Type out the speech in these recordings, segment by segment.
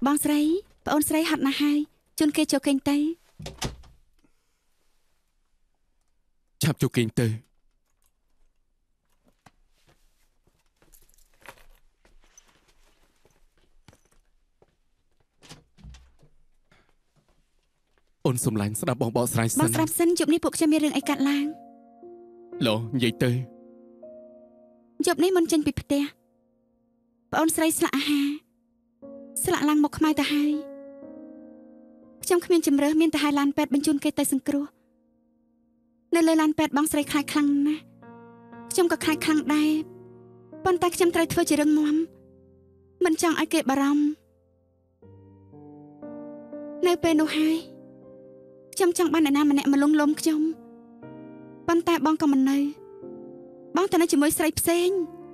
បងស្រីប្អូនស្រីហត់ណាស់ហើយជូនគេចូលគេងទៅឆាប់ចូលគេងទៅអូនសំឡាញ់ស្ដាប់បងបកស្រាយសិនបងស្ដាប់សិនយប់នេះពួកខ្ញុំមានរឿងអីកាត់ឡើងឡូនិយាយទៅយប់នេះមុនចេញពីផ្ទះប្អូនស្រីស្លាក់អាហារស្លាក់ឡើងមកខ្មៅទៅហើយខ្ញុំគ្មានជំរើសមានតែឲ្យឡានពេទ្យបញ្ជូនគេទៅសង្គ្រោះនៅលើឡានពេទ្យបងស្រីខ្លាចខ្លាំងណាស់ខ្ញុំក៏ខ្លាចខ្លាំងដែរប៉ុន្តែខ្ញុំត្រូវធ្វើជារឹងមាំមិនចង់ឲ្យគេបារម្ភនៅពេលនោះហើយខ្ញុំចង់បានអ្នកណាម្នាក់មកលងលំខ្ញុំប៉ុន្តែបងក៏មិននៅបងទៅនៅជាមួយស្រីផ្សេង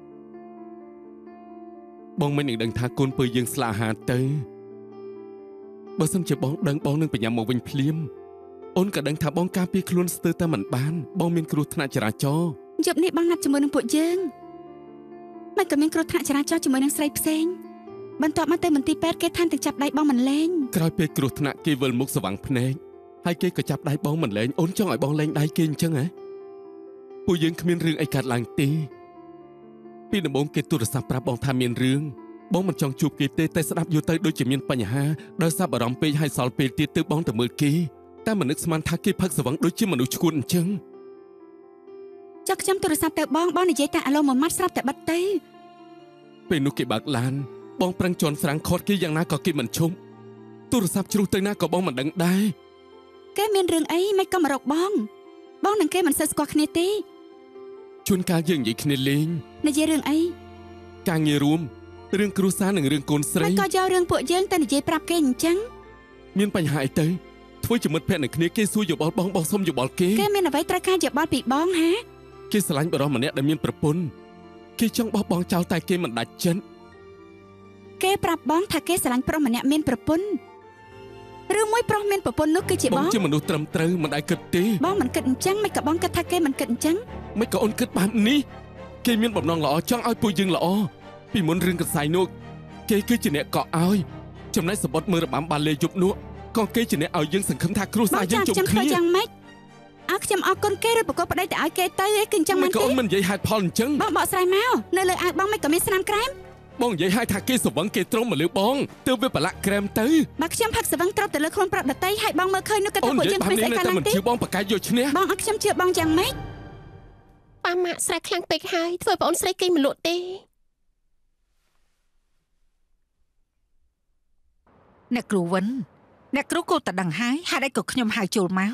បងមិននឹងដឹងថាកូនពើយើងស្លាកអាហារទៅបើសិនជាបងដឹងបងនឹងបញ្ញាមកវិញភ្លាមអូនក៏ដឹងថាបងការពារខ្លួនស្ទើរតែមិនបានបងមានគ្រោះថ្នាក់ចរាចរណ៍យប់នេះបងណាត់ជាមួយនឹងពួកយើងមិនក៏មានគ្រោះថ្នាក់ចរាចរណ៍ជាមួយនឹងស្រីផ្សេងបន្ទាប់មកទៅមន្ទីរពេទ្យគេថាទៅចាប់ដៃបងមិនលែងក្រោយពេលគ្រោះថ្នាក់គេវិលមុខស្វាំងភ្នែកហើយគេក៏ចាប់ដៃបងមិនលែងអូនចង់ឲ្យបងលែងដៃគេអញ្ចឹងហ៎ពួកយើងគ្មានរឿងអីកើតឡើងទេពីដំបូងគេទូរស័ព្ទប្រាប់បងថាមានរឿងបងមិនចង់ជួបគេទេតែស្ដាប់យូរទៅដូចជាមានបញ្ហាដោយសារបារម្ភពេកហើយសល់ពេលទៀតទើបបងទៅមើលគេតែមិននឹកស្មានថាគេផឹកស្វឹងដូចជាមនុស្សឈួតអញ្ចឹងចុះខ្ញុំទូរស័ព្ទទៅបងនិយាយតែអាឡូមួយម៉ាត់ស្រាប់តែបិទទៅពេលនោះគេបើកឡានបងប្រឹងជន់ស្រាំងខត់គេយ៉ាងណាក៏គេមិនឈប់ទូរស័ព្ទជ្រុះទៅណាក៏បងមិនដឹងដែរគេមានរឿងអីមិនក៏មករកបងនឹងគេមិនសូវស្គាល់គ្នាទេជួនកាលយើងនិយាយគ្នាលេងនិយាយរឿងអីការងាររួមរឿងគ្រួសារនិងរឿងកូនស្រីមិនក៏យករឿងពួកយើងទៅនិយាយប្រាប់គេអញ្ចឹងមានបញ្ហាអីទៅធ្វើជាមិត្តភក្តិនឹងគ្នាគេសួរយោបល់បងសុំយោបល់គេមានអ្វីត្រូវការយោបល់ពីបងហាគេស្រឡាញ់បរិះម្នាក់ដែលមានប្រពន្ធគេចង់បោះបង់ចោលតែគេមិនដាច់ចិត្តគេប្រាប់បងថាគេស្រឡាញ់ប្រុសម្នាក់មានប្រពន្ធឬមួយប្រុសមានប្រពន្ធនោះគឺជាបងជាមនុស្សត្រឹមត្រូវមិនដែលគិតទេបងមិនគិតអញ្ចឹងមិនក៏បងគិតថាគេមិនគិតអញ្ចឹងមិនក៏អូនគិតបែបនេះគេមានបំណងល្អចង់ឲ្យពួកយើងល្អពីមុនរឿងកសែងនោះគេគឺជាអ្នកកក់ឲ្យចំណែកសម្បត្តិមើលរបាំបាលលេយប់នោះក៏គេជាអ្នកឲ្យយើងសង្ឃឹមថាគ្រួសារយើងជុំគ្នាយ៉ាងម៉េចខ្ញុំអរគុណគេឬប្រកបប្តីទៅឲ្យគេទៅអីគឺអញ្ចឹងមិនទេក៏អូនមិននិយាយហេតុផលអញ្ចឹងបងបកស្រាយមកនៅលើអាវបងមិនក៏មានស្នាមក្រែមបងនិយាយឲ្យថាគេស្វឹងគេត្រង់មកលើបងទើបវាប្រឡាក់ក្រែមទៅបើខ្ញុំផឹកស្វឹងត្រប់ទៅលើខ្លួនប្រាប់ដតីឲ្យបងមើលឃើញនោះក៏ថាពួកយើងគ្មានស្អីកើតឡើងទេបងប្រកែកយកឈ្នះបងអត់ខ្ញុំជឿបងយ៉ាងម៉េចប៉ាម៉ាក់ស្រែកខ្លាំងពេកហើយធ្វើបងអូនស្រីគេមិនលក់ទេអ្នកគ្រូវិនអ្នកគ្រូក៏តែដឹងហើយហេតុអីក៏ខ្ញុំហៅចូលមក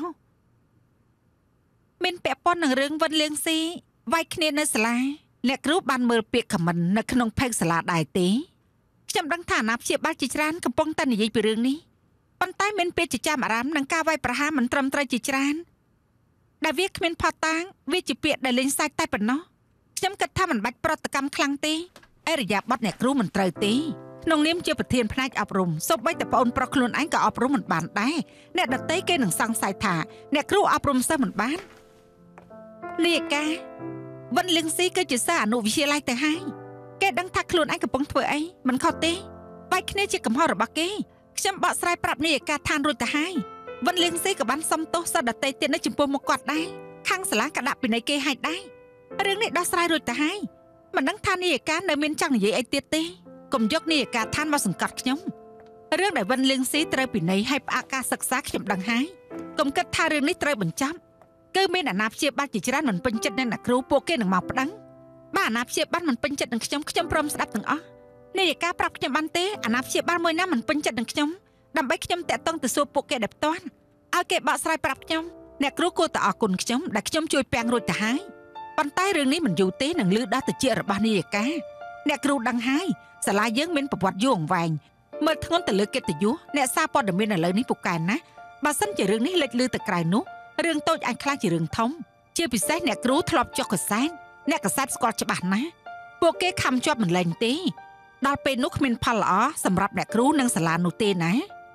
មានពាក់ព័ន្ធនឹងរឿងវិនលៀងស៊ីវាយគ្នានៅសាលាអ្នកគ្រូបានមើលពាក្យខមមិននៅក្នុងផេកសាលាដែរទេខ្ញុំដឹងថាអាណាព្យាបាលជាច្រើនកំពុងតែនិយាយពីរឿងនេះប៉ុន្តែមានពាក្យជាចាំអារម្មណ៍នឹងការវាយប្រហារមិនត្រឹមត្រូវជាច្រើនដែលវាគ្មានផតាំងវាជាពាក្យដែលលេងសាច់តែប៉ុណ្ណោះខ្ញុំគិតថាមិនបាច់ប្រតិកម្មខ្លាំងទេអរិយាប័ត្រអ្នកគ្រូមិនត្រូវទេក្នុងនាមជាប្រធានផ្នែកអប់រំសូម្បីតែប្អូនប្រុសខ្លួនឯងក៏អប់រំមិនបានដែរអ្នកដទៃគេនឹងសង្ស័យថាអ្នកគ្រូអប់រំសិស្សមិនបាននាយកាវិនលៀងស៊ីគឺជាសិស្សអនុវិទ្យាល័យទៅហើយគេដឹងថាខ្លួនឯងកំពុងធ្វើអីមិនខុសទេបែកគ្នាជាកំហុសរបស់គេខ្ញុំបកស្រាយប្រាប់នាយកាឋានរួចទៅហើយវិនលៀងស៊ីក៏បានសុំទោសសិស្សដទៃទៀតនៅចំពោះមុខគាត់ដែរខាងសាលាក៏ដាក់ពិន័យគេឲ្យដែររឿងនេះដោះស្រាយរួចទៅហើយមិនដឹងថានាយកានៅមានចង់និយាយអីទៀតទេកុំយកនាយកាឋានមកសង្កត់ខ្ញុំរឿងដែលវិនលៀងស៊ីត្រូវពិន័យឲ្យផ្អាកការសិក្សាខ្ញុំដឹងហើយកុំគិតថារឿងនេះត្រូវបញ្ចប់គឺមានអាណាព្យាបាលជាច្រើនមិនពេញចិត្តនឹងអ្នកគ្រូពួកគេនឹងមកប្តឹងបើអាណាព្យាបាលមិនពេញចិត្តនឹងខ្ញុំព្រមស្ដាប់ទាំងអស់នាយកាប្រាប់ខ្ញុំបានទេអាណាព្យាបាលមួយណាមិនពេញចិត្តនឹងខ្ញុំដើម្បីខ្ញុំតាក់ទងទៅសួរពួកគេដែលផ្ទាល់ឲ្យគេបកស្រាយប្រាប់ខ្ញុំអ្នកគ្រូគួរតែអរគុណខ្ញុំដែលខ្ញុំជួយពាំងរួចទៅហើយប៉ុន្តែរឿងនេះមិនយូរទេនឹងលឺដល់តិចរបស់នាយកាអ្នកគ្រូដឹងហើយសាលាយើងមានប្រវត្តិយូរអង្វែងមើលធ្ងន់ទៅលើកិត្តិយសអ្នកសារព័ត៌មានឥឡូវនេះពូកែណាស់បើសិនជារឿងនេះលេចលឺទៅក្រៅនោះរឿងតូចអាចខ្លាចជារឿងធំជាពិសេសអ្នកគ្រូធ្លាប់ចុះកសែតអ្នកកសែតស្គាល់ច្បាស់ណាស់ពួកគេខំជាប់មិនលែងទេដល់ពេលនោះគ្មានផលល្អសម្រាប់អ្នកគ្រូនិងសាលានោះទេណា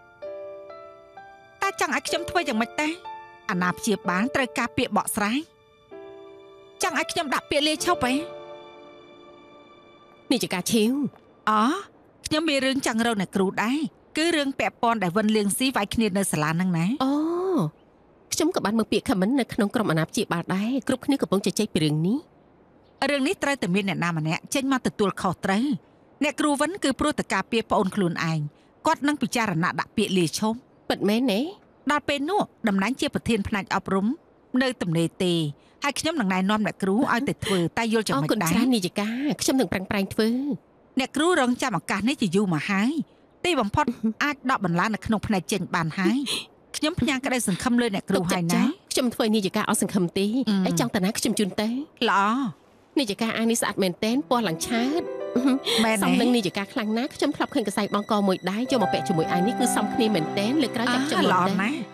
តែចង់ឲ្យខ្ញុំធ្វើយ៉ាងម៉េចទេអាណាព្យាបាលត្រូវការពាក្យបកស្រាយចង់ឲ្យខ្ញុំដាក់ពាក្យលាឈប់ឯងនេះជាការឈៀវខ្ញុំមានរឿងចង់រកអ្នកគ្រូដែរគឺរឿងពាក់ព័ន្ធដែលវិនលៀងស៊ីវាយគ្នានៅសាលាហ្នឹងណាអូខ្ញុំក៏បានមើលពាក្យខមមិននៅក្នុងក្រុមអាណាព្យាបាលដែរគ្រប់គ្នាកំពុងជជែកពីរឿងនេះរឿងនេះត្រូវតែមានអ្នកណាម្នាក់ចេញមកទទួលខុសត្រូវអ្នកគ្រូវិនគឺព្រោះតែការពារប្អូនខ្លួនឯងគាត់នឹងពិចារណាដាក់ពាក្យលាឈប់ពិតមែនទេដល់ពេលនោះតំណែងជាប្រធានផ្នែកអប់រំនៅទំនេរទេហើយខ្ញុំនឹងណែនាំអ្នកគ្រូឲ្យទៅធ្វើតែយល់ចំណុចគុណដែរច្រើននាយិកាខ្ញុំនឹងប្រឹងប្រែងធ្វើអ្នកគ្រូរងចាំឱកាសនេះជាយូរមកហើយទីបំផុតអាចដកបន្លានៅក្នុងផ្នែកចេញបានហើយខ្ញុំផ្ញើក្តីសង្ឃឹមលើអ្នកគ្រូហើយណាខ្ញុំធ្វើនាយិកាអត់សង្ឃឹមទេហើយចង់តាណាខ្ញុំជូនទៅល្អនាយិកាអានេះស្អាតមែនទែនពណ៌ឡើងឆើតមែនសំទេនឹងនាយិកាខ្លាំងណាស់ខ្ញុំធ្លាប់ឃើញកសែបងកមួយដែរយកមកពាក់ជាមួយអានេះគឺសំគ្នាមែនទែនលើក្រោយចាក់ខ្ញុំល្អដែរណាស់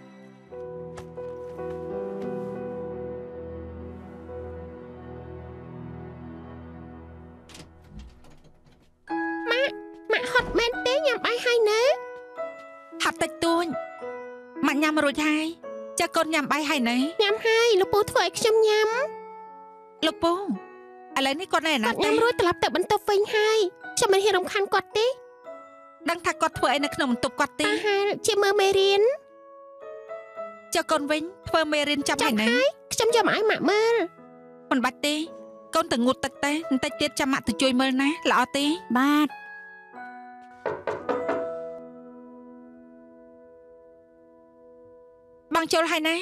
ម៉ាក់ហត់មែនទេញ៉ាំបាយហើយណាហាត់តិចតួចម៉ាក់ញ៉ាំរួចហើយចាកូនញ៉ាំបាយហើយណាញ៉ាំហើយលោកពូធ្វើឲ្យខ្ញុំញ៉ាំលោកពូឥឡូវនេះគាត់នៅណាគាត់ញ៉ាំរួចត្រឡប់ទៅបន្ទប់វិញហើយខ្ញុំមិនហ៊ានរំខានគាត់ទេដឹងថាគាត់ធ្វើអីនៅក្នុងបន្ទប់គាត់ទេអាហារជាមើលមេរៀនចាកូនវិញធ្វើមេរៀនចាំហើយណាខ្ញុំយកមកឲ្យម៉ាក់មើលមិនបាច់ទេកូនទៅងូតទឹកទេបន្តិចទៀតចាំម៉ាក់ទៅជួយមើលណាល្អទេបាទបងចូលហើយណា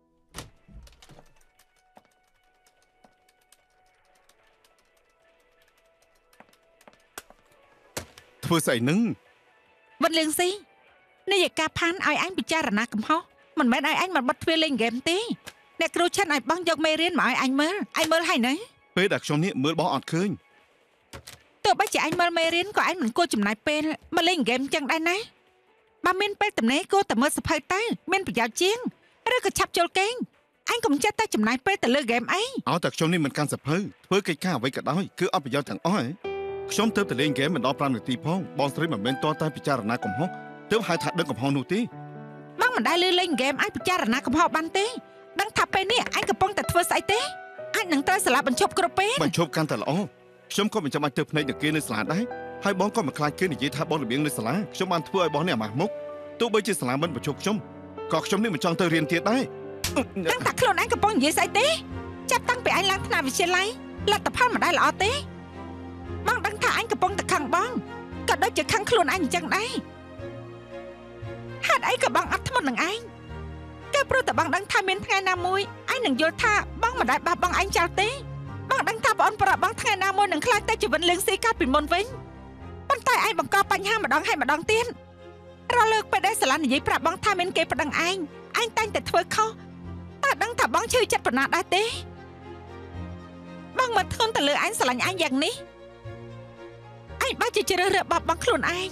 ធ្វើស្អីនឹងវិនលៀងស៊ីនាយិកាផាន់ឲ្យអញពិចារណាកំហុសមិនមែនឲ្យអញមកបិទទ្វារលេងហ្គេមទេអ្នកគ្រូឆាន់ឲ្យបងយកមេរៀនមកឲ្យអញមើលហើយណាពេលដែលខ្ញុំនេះមើលបងអត់ឃើញទោះបីជាអញមើលមេរៀនក៏អញមិនគួរចំណាយពេលមកលេងហ្គេមចឹងដែរណាបើមានពេលទំនេរគួរតែមើលសភៅទៅមានប្រយោជន៍ជាងឬក៏ឆាប់ចូលគេងអញកុំចេះតែចំណាយពេលទៅលើហ្គេមអីឲ្យតែខ្ញុំនេះមិនកាន់សភៅធ្វើកិច្ចការអ្វីក៏ដោយគឺអត់ប្រយោជន៍ទាំងអស់ខ្ញុំទៅលេងហ្គេមមិនដល់5នាទីផងបងស្រីមិនមែនតតែពិចារណាកំហុសទើបហៅថាដឹងកំហុសនោះទេបងមិនដែលលេងហ្គេមអញពិចារណាកំហុសបានទេដឹងថាពេលនេះអញកំពុងតែធ្វើស្អីទេអញនឹងត្រូវសាលាបញ្ឈប់គ្រប់ពេលបញ្ឈប់កាន់តែល្អខ្ញុំក៏មិនចាំបាច់ទៅភ្នែកនឹងគេនៅសាលាដែរហើយបងក៏មិនខ្លាចគេនិយាយថាបងរបៀងនៅសាលាខ្ញុំបានធ្វើឲ្យបងនេះអាម៉ាស់មុខទោះបីជាសាលាមិនបញ្ឈប់ខ្ញុំក៏ខ្ញុំនេះមិនចង់ទៅរៀនទៀតដែរដឹងថាខ្លួនឯងកំពុងនិយាយស្អីទេចាប់តាំងពីអញឡើងថ្នាក់វិទ្យាល័យលទ្ធផលមិនដែលល្អទេបងដឹងថាអញកំពុងតែខឹងបងក៏ដូចជាខឹងខ្លួនឯងអញ្ចឹងដែរហេតុអីក៏បងអត់ធ្មត់នឹងឯងក៏ព្រោះតែបងដឹងថាមានថ្ងៃណាមួយអញនឹងយល់ថាបងមិនដែលបោះបង់ឯងចោលទេបងដឹងថាបងប្រាប់បងថ្ងៃណាមួយនឹងខ្លាចតែជីវិតលៀងស៊ីកាលពីមុនវិញប៉ុន្តែឯងបង្កបញ្ហាម្ដងហើយម្ដងទៀតរលើកពេលដែលសាលានិយាយប្រាប់បងថាមានគេប្តឹងឯងតែងតែធ្វើខុសតែដឹងថាបងឈឺចិត្តប៉ុណ្ណាដែរទេបងមកធន់ទៅលើឯងស្រឡាញ់ឯងយ៉ាងនេះឯងបាច់ជាជ្រើសរើសបោះបង់ខ្លួនឯង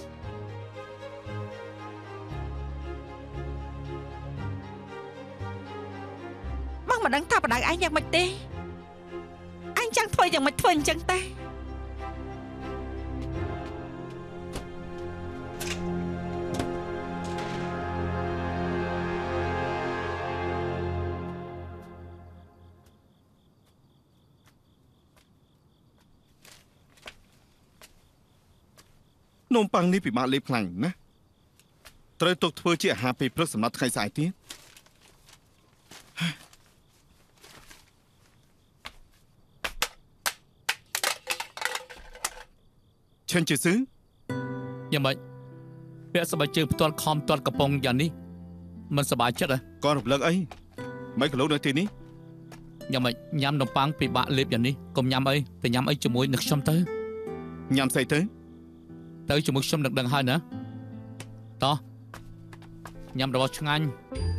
បងមិនដឹងថាបដៅឯងយ៉ាងម៉េចទេឯងចង់ធ្វើយ៉ាងម៉េចធ្វើអញ្ចឹងតែនំប៉័ងនេះពិបាកលេបខ្លាំងណាស់ត្រូវទុកធ្វើជាអាហារពេលព្រឹកសម្រាប់ថ្ងៃស្អែកទៀតឈិនជិស៊ឺយ៉ាងម៉េចពាក់ស្បែកជើងផ្ទាល់ខំផ្ទាល់កំប៉ុងយ៉ាងនេះមិនសប្បាយចិត្តហ៎គាត់រំលឹកអីមិនគីឡូនៅទីនេះយ៉ាងម៉េចញ៉ាំនំប៉័ងពិបាកលេបយ៉ាងនេះកុំញ៉ាំអីតែញ៉ាំអីជាមួយនឹងខ្ញុំទៅញ៉ាំស្អីទៅទៅជាមួយខ្ញុំនឹងដឹងហើយណាតោះញ៉ាំរបស់ឆ្ងាញ់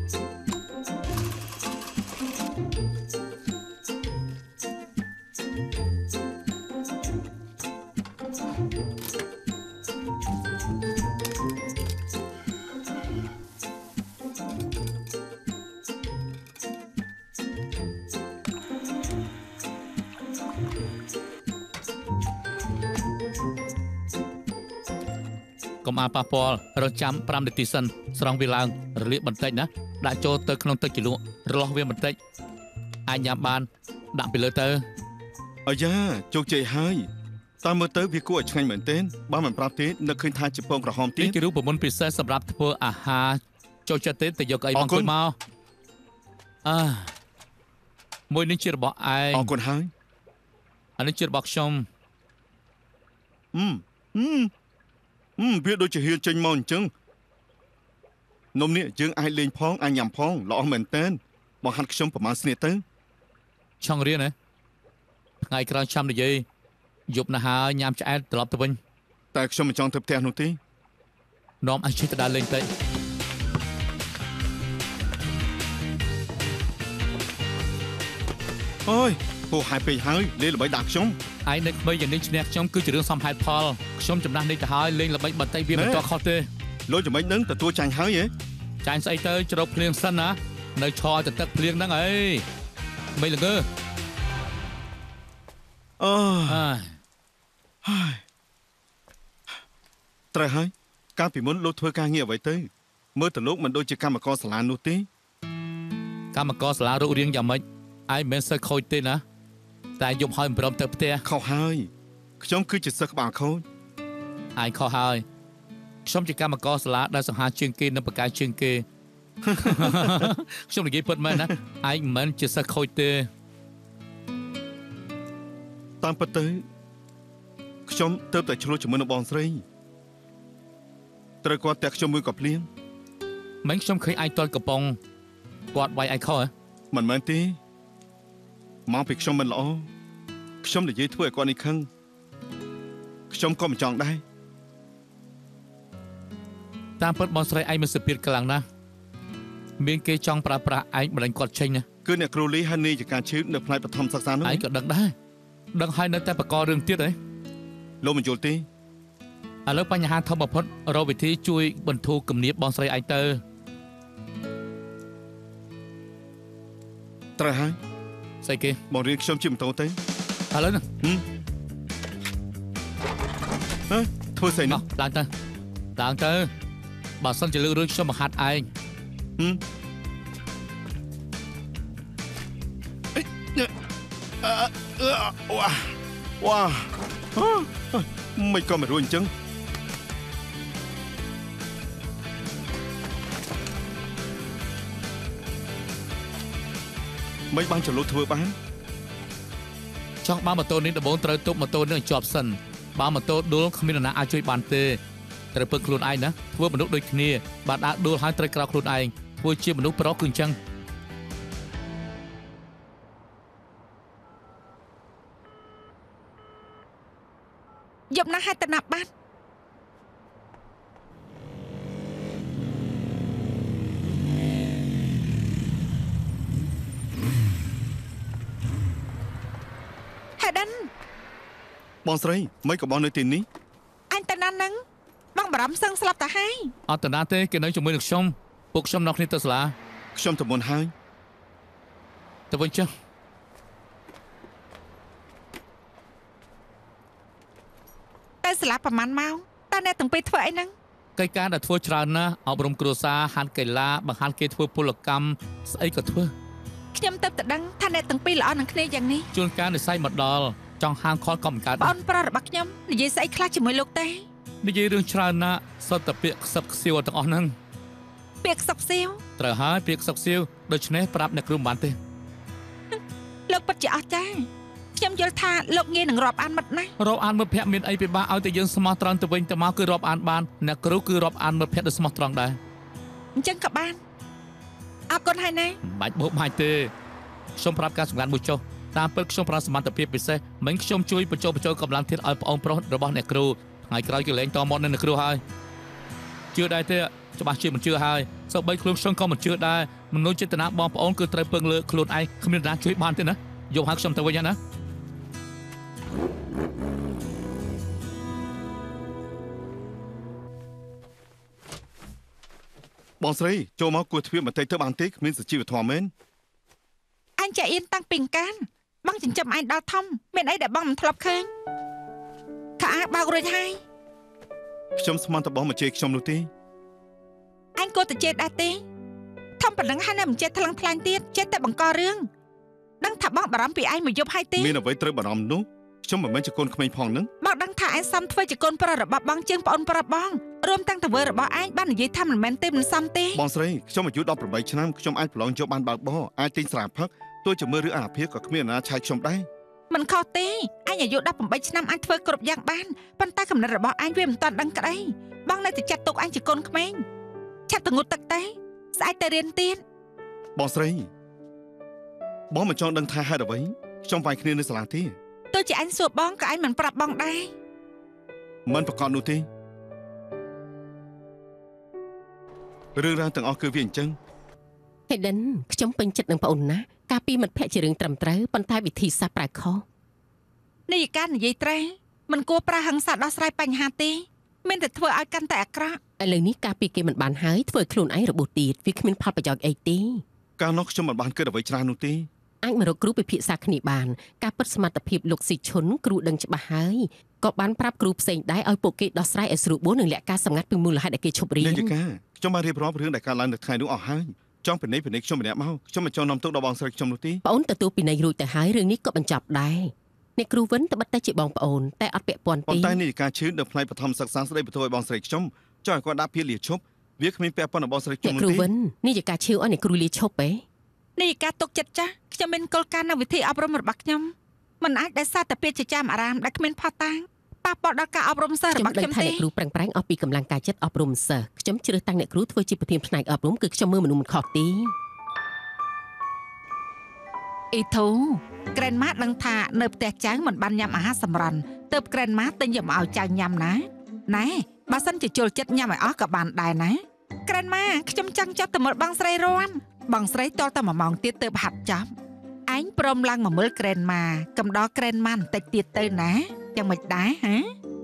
កុំអាប៉ះពាល់រងចាំ5នាទីសិនស្រង់វាឡើងរលាកបន្តិចណាដាក់ចូលទៅក្នុងទឹកជ្រលក់រលាស់វាបន្តិចអាចញ៉ាំបានដាក់ពីលើទៅអាយ៉ាជោគជ័យហើយតាមមើលទៅវាគួរឲ្យឆ្ងាញ់មែនទែនបើមិនប្រាប់ទេនឹកឃើញថាជាពងក្រហមទៀតនេះជារូបមន្តពិសេសសម្រាប់ធ្វើអាហារចូលចិត្តទេទៅយកអីមកអង្គុយមកមួយនេះជារបស់ឯងអរគុណហើយអានេះជារបស់ខ្ញុំវាដូចជាហ៊ានចេញមកអញ្ចឹងនំនេះយើងអាចលេងផងអាចញ៉ាំផងល្អមែនទែនបងហាត់ខ្ញុំប្រមាណស្នៀតទៅឆងរៀនណាថ្ងៃក្រោយចាំនិយាយយប់ណាស់ហើយញ៉ាំឆ្អែតត្រឡប់ទៅវិញតែខ្ញុំមិនចង់ទៅផ្ទះនោះទេនាំឲ្យជិះទៅដើរលេងទៅអូយពូហាយពេកហើយលេងល្បីដាក់ខ្ញុំឯងនៅក្មេងយ៉ាងនេះឈ្នះខ្ញុំគឺជារឿងសមហេតុផលខ្ញុំចំណាស់នេះទៅហើយលេងល្បីបន្តិចវាមិនតខុសទេលោកចំណេញនឹងទទួលចាញ់ហើយហ៎ចាញ់ស្អីទៅច្រកភ្លៀងសិនណានៅឈរទៅទឹកភ្លៀងហ្នឹងអីមិនល្ងើត្រូវហើយកាលពីមុនលោកធ្វើការងារអ្វីទៅមើលទៅលោកមិនដូចជាកម្មករសាលានោះទេកម្មករសាលារូបរាងយ៉ាងម៉េចឯងមិនសូវខូចទេណាតែយប់ហើយមិនព្រមទៅផ្ទះខុសហើយខ្ញុំគឺជាសិស្សក្បាលខូចឯងខុសហើយខ្ញុំជាកម្មករសាលាដែលសង្ហាជាងគេនិងបកាយជាងគេ ខ្ញុំនិយាយពិតមែនណាឯងមិនជាសិស្សខូចទេតាមពិតទៅខ្ញុំទៅតែឆ្លោះជាមួយនឹងបងស្រីត្រូវគាត់តែខ្ញុំមួយក៏ភ្លៀងមិនខ្ញុំឃើញឯងទាល់កំប៉ុងគាត់វាយឯងខុសហ៎មិនមែនទេមកពីខ្ញុំមិនល្អខ្ញុំនិយាយធ្វើឲ្យគាត់នេះខឹងខ្ញុំក៏មិនចង់ដែរតាមពិតបងស្រីឯងមិនសុភាពខ្លាំងណាស់មានគេចង់ប្រើប្រាស់ឯងបណ្ដាញគាត់ចេញណាគឺអ្នកគ្រូលីហើយនាយការឈឺនៅផ្នែកបឋមសិក្សានោះឯងក៏ដឹងដែរដឹងហើយនៅតែបករឿងទៀតហ៎លោកមិនយល់ទេឥឡូវបញ្ហាធំបំផុតរកវិធីជួយបន្ធូរគំនាបបងស្រីឯងទៅត្រូវហើយស្អីគេបងរៀនខ្ញុំជិះម៉ូតូទៅឥឡូវណាធ្វើស្អីនោះឡើងទៅបើសិនជាលើករឿងខ្ញុំបង្ហាត់ឯងវ៉ាមិនក៏មិនរួចអញ្ចឹងមិនបានចលុះធ្វើបានចង់បើម៉ូតូនេះដំបូងត្រូវទប់ម៉ូតូនេះឲ្យជាប់សិនបើម៉ូតូដួលគ្មាននរណាអាចជួយបានទេត្រូវពឹងខ្លួនឯងណាធ្វើមនុស្សដូចគ្នាបើដើរដួលហើយត្រូវក្រោកខ្លួនឯងធ្វើជាមនុស្សប្រុសគឺអញ្ចឹងយប់ណាស់ហើយតណាប់បានហេដិនបងស្រីមិនក៏បងនៅទីនេះអញតណានឹងបងបារម្ភសឹងស្លាប់ទៅហើយអត់តាណាទេគេនៅជាមួយនឹងខ្ញុំពួកខ្ញុំនៅគ្នាទៅសាលាខ្ញុំទៅមុនហើយទៅវិញចុះតែសាលាប្រហែលម៉ោងតើអ្នកទាំងពីរធ្វើអីហ្នឹងកិច្ចការដែលធ្វើច្រើនណាស់អប់រំគ្រួសារហាត់កីឡាបង្ហាត់គេធ្វើពលកម្មស្អីក៏ធ្វើខ្ញុំទៅតែដឹងថាអ្នកទាំងពីរល្អនឹងគ្នាយ៉ាងនេះជួនកាលនិស័យមកដល់ចង់ហាងខលក៏មិនកើតបងប្រុសរបស់ខ្ញុំនិយាយស្អីខ្លះជាមួយលោកទេនិយាយរឿងច្រើនណាស់សុទ្ធតែពាក្យខ្សឹបខ្សៀវទាំងអស់ហ្នឹងពាក្យខ្សឹបខ្សៀវត្រូវហើយពាក្យខ្សឹបខ្សៀវដូច្នេះប្រាប់អ្នកគ្រូមិនបានទេលោកពិតជាអស្ចារ្យខ្ញុំយល់ថាលោកងាយនឹងរាប់អានមិត្តណាស់រាប់អានមិត្តភក្តិមានអីពិបាកឲ្យតែយើងស្មោះត្រង់ទៅវិញទៅមកគឺរាប់អានបានអ្នកគ្រូគឺរាប់អានមិត្តភក្តិដោយស្មោះត្រង់ដែរអញ្ចឹងក៏បានអរគុណហើយណាមិនបាច់បោកបាច់ទេខ្ញុំប្រាប់ការសម្ងាត់មួយចុះតាមពិតខ្ញុំប្រើសមត្ថភាពពិសេសមិនខ្ញុំជួយបញ្ចូលកម្លាំងធាតុឲ្យប្អូនប្រុសរបស់អ្នកគ្រូថ្ងៃក្រោយគឺលែងតមកនៅអ្នកគ្រូហើយជឿដែរទេច្បាស់ជាមិនជឿហើយសូម្បីខ្លួនខ្ញុំក៏មិនជឿដែរមនុស្សចេតនាបងប្អូនគឺត្រូវពឹងលើខ្លួនឯងគ្មាននរណាជួយបានទេណាយកហៅខ្ញុំទៅវិញណាបងស្រីចូលមកគួរទ្វារបន្តិចទៅបានទេគ្មានសុជីវធម៌មែនអញចាអៀនតាំងពីកានបងចិញ្ចឹមអញដល់ធំមានអីដែលបងមិនធ្លាប់ឃើញថាអាបើករួចហើយខ្ញុំស្មានតែបងមកជេរខ្ញុំនោះទេអញគួរតែចេះដែរទេធំប៉ុណ្ណឹងហើយនៅមិនចេះថ្លឹងថ្លែងទៀតចេះតែបង្ករឿងដឹងថាបងបារម្ភពីឯងមកយប់ហើយទេមានអ្វីត្រូវបារម្ភនោះខ្ញុំមិនមែនជាកូនក្មេងផងហ្នឹងមកដឹងថាឯងសំធ្វើជាកូនប្រុសរបស់បងជាងប្អូនប្រុសបងរួមទាំងតើវើរបស់ឯងបាននិយាយថាមិនមែនទេមិនសមទេបងស្រីខ្ញុំអាយុ18ឆ្នាំខ្ញុំអាចប្រឡងយកបានបើកបរអាចទិញស្រាផឹកទោះជាមើលរឿងអាភិបក៏គ្មានអ្នកណាឆាយខ្ញុំដែរមិនខុសទេអញអាយុ18ឆ្នាំអញធ្វើគ្រប់យ៉ាងបានប៉ុន្តែកំណត់របស់អញវាមិនតាន់ដឹងក្តីបងនៅតែចាត់ទុកអញជាកូនក្មេងឆាប់ទៅងូតទឹកទេស្អែកទៅរៀនទៀតបងស្រីបងមិនចង់ដឹងថាហេតុអ្វីខ្ញុំវាយគ្នានៅសាលាទេទោះជាអញសួរបងក៏អញមិនប្រាប់បងដែរមិនប្រកាសនោះទេរឿងរ៉ាវទាំងអស់គឺវាអញ្ចឹង Hayden ខ្ញុំពេញចិត្តនឹងប្អូនណាការពីមិត្តភក្តិជារឿងត្រឹមត្រូវប៉ុន្តែវិធីសាស្ត្រប្រើខុសនេះការនិយាយត្រែមិនគួរប្រើហិង្សាដោះស្រាយបញ្ហាទេមានតែធ្វើឲ្យកាន់តែអាក្រក់ឥឡូវនេះការពីគេមិនបានហើយធ្វើឲ្យខ្លួនឯងរបួសទៀតវាគ្មានផលប្រយោជន៍អីទេកាលនោះខ្ញុំមិនបានគិតអ្វីច្រើននោះទេអាចមករកគ្រូពិភាក្សាគ្នាបានការពិតសមត្ថភាពលោកស៊ីឈុនគ្រូដឹងច្បាស់ហើយក៏បានប្រាប់គ្រូផ្សេងដែរឲ្យពួកគេដោះស្រាយឲ្យស្រួលបួននិងលាក់ការសម្ងាត់ពីមូលហេតុដែលគេឈប់រៀននាយកាខ្ញុំបានរៀបរាប់រឿងដែលកើតឡើងនៅថ្ងៃនោះអស់ហើយចង់ពិនិត្យខ្ញុំម្នាក់មកខ្ញុំមិនចង់នាំទុកដល់បងស្រីខ្ញុំនោះទេប្អូនទទួលពីនៃរួចទៅហើយរឿងនេះក៏បញ្ចប់ដែរអ្នកគ្រូវិនត្បិតតែជាបងប្អូនតែអត់ពាក់ព័ន្ធទេប៉ុន្តែនាយកាឈឺនៅផ្នែកបឋមសិក្សាស្ដីបន្ទោសឲ្យបងស្រីខ្ញុំចង់ឲ្យគាត់ដាក់ភារលាឈប់វាគ្មានពាក់ព័ន្ធដល់បងស្រីខ្ញុំអ្នកនោះគ្រូទេវិននេះជាការឈឺអស់អ្នកគ្រូលាឈប់ទេនេះការទុកចិត្តចាស់ខ្ញុំមានគោលការណ៍នៅវិធីអប់រំរបស់ខ្ញុំមិនអាចដែលសារតែពាក្យចចាមអារាមដែលគ្មានផុសតាំងប៉ះពាល់ដល់ការអប់រំសិស្សរបស់ខ្ញុំទេអ្នកគ្រូប្រឹងប្រែងអស់ពីកម្លាំងកាយចិត្តអប់រំសិស្សខ្ញុំជ្រើសតាំងអ្នកគ្រូធ្វើជាប្រធានផ្នែកអប់រំគឺខ្ញុំមើលមនុស្សមិនខុសទេអ៊ីធូក្រែនម៉ាដឹងថានៅផ្ទះចៅមិនបានញ៉ាំអាហារសម្រន់ទើបក្រែនម៉ាទិញយកមកឲ្យចៅញ៉ាំណាណែបើសិនជាចូលចិត្តញ៉ាំឲ្យអស់ក៏បានដែរណាក្រែនម៉ាខ្ញុំចង់ចុះទៅមើលបងស្រីរាន់បងស្រីតតែ1ម៉ោងទៀតទើបហាត់ចប់ឯងព្រមឡើងមកមើលក្រែនម៉ាកំដរក្រែនម៉ាបន្តិចទៀតទៅណាយ៉ាងមិនដែរហា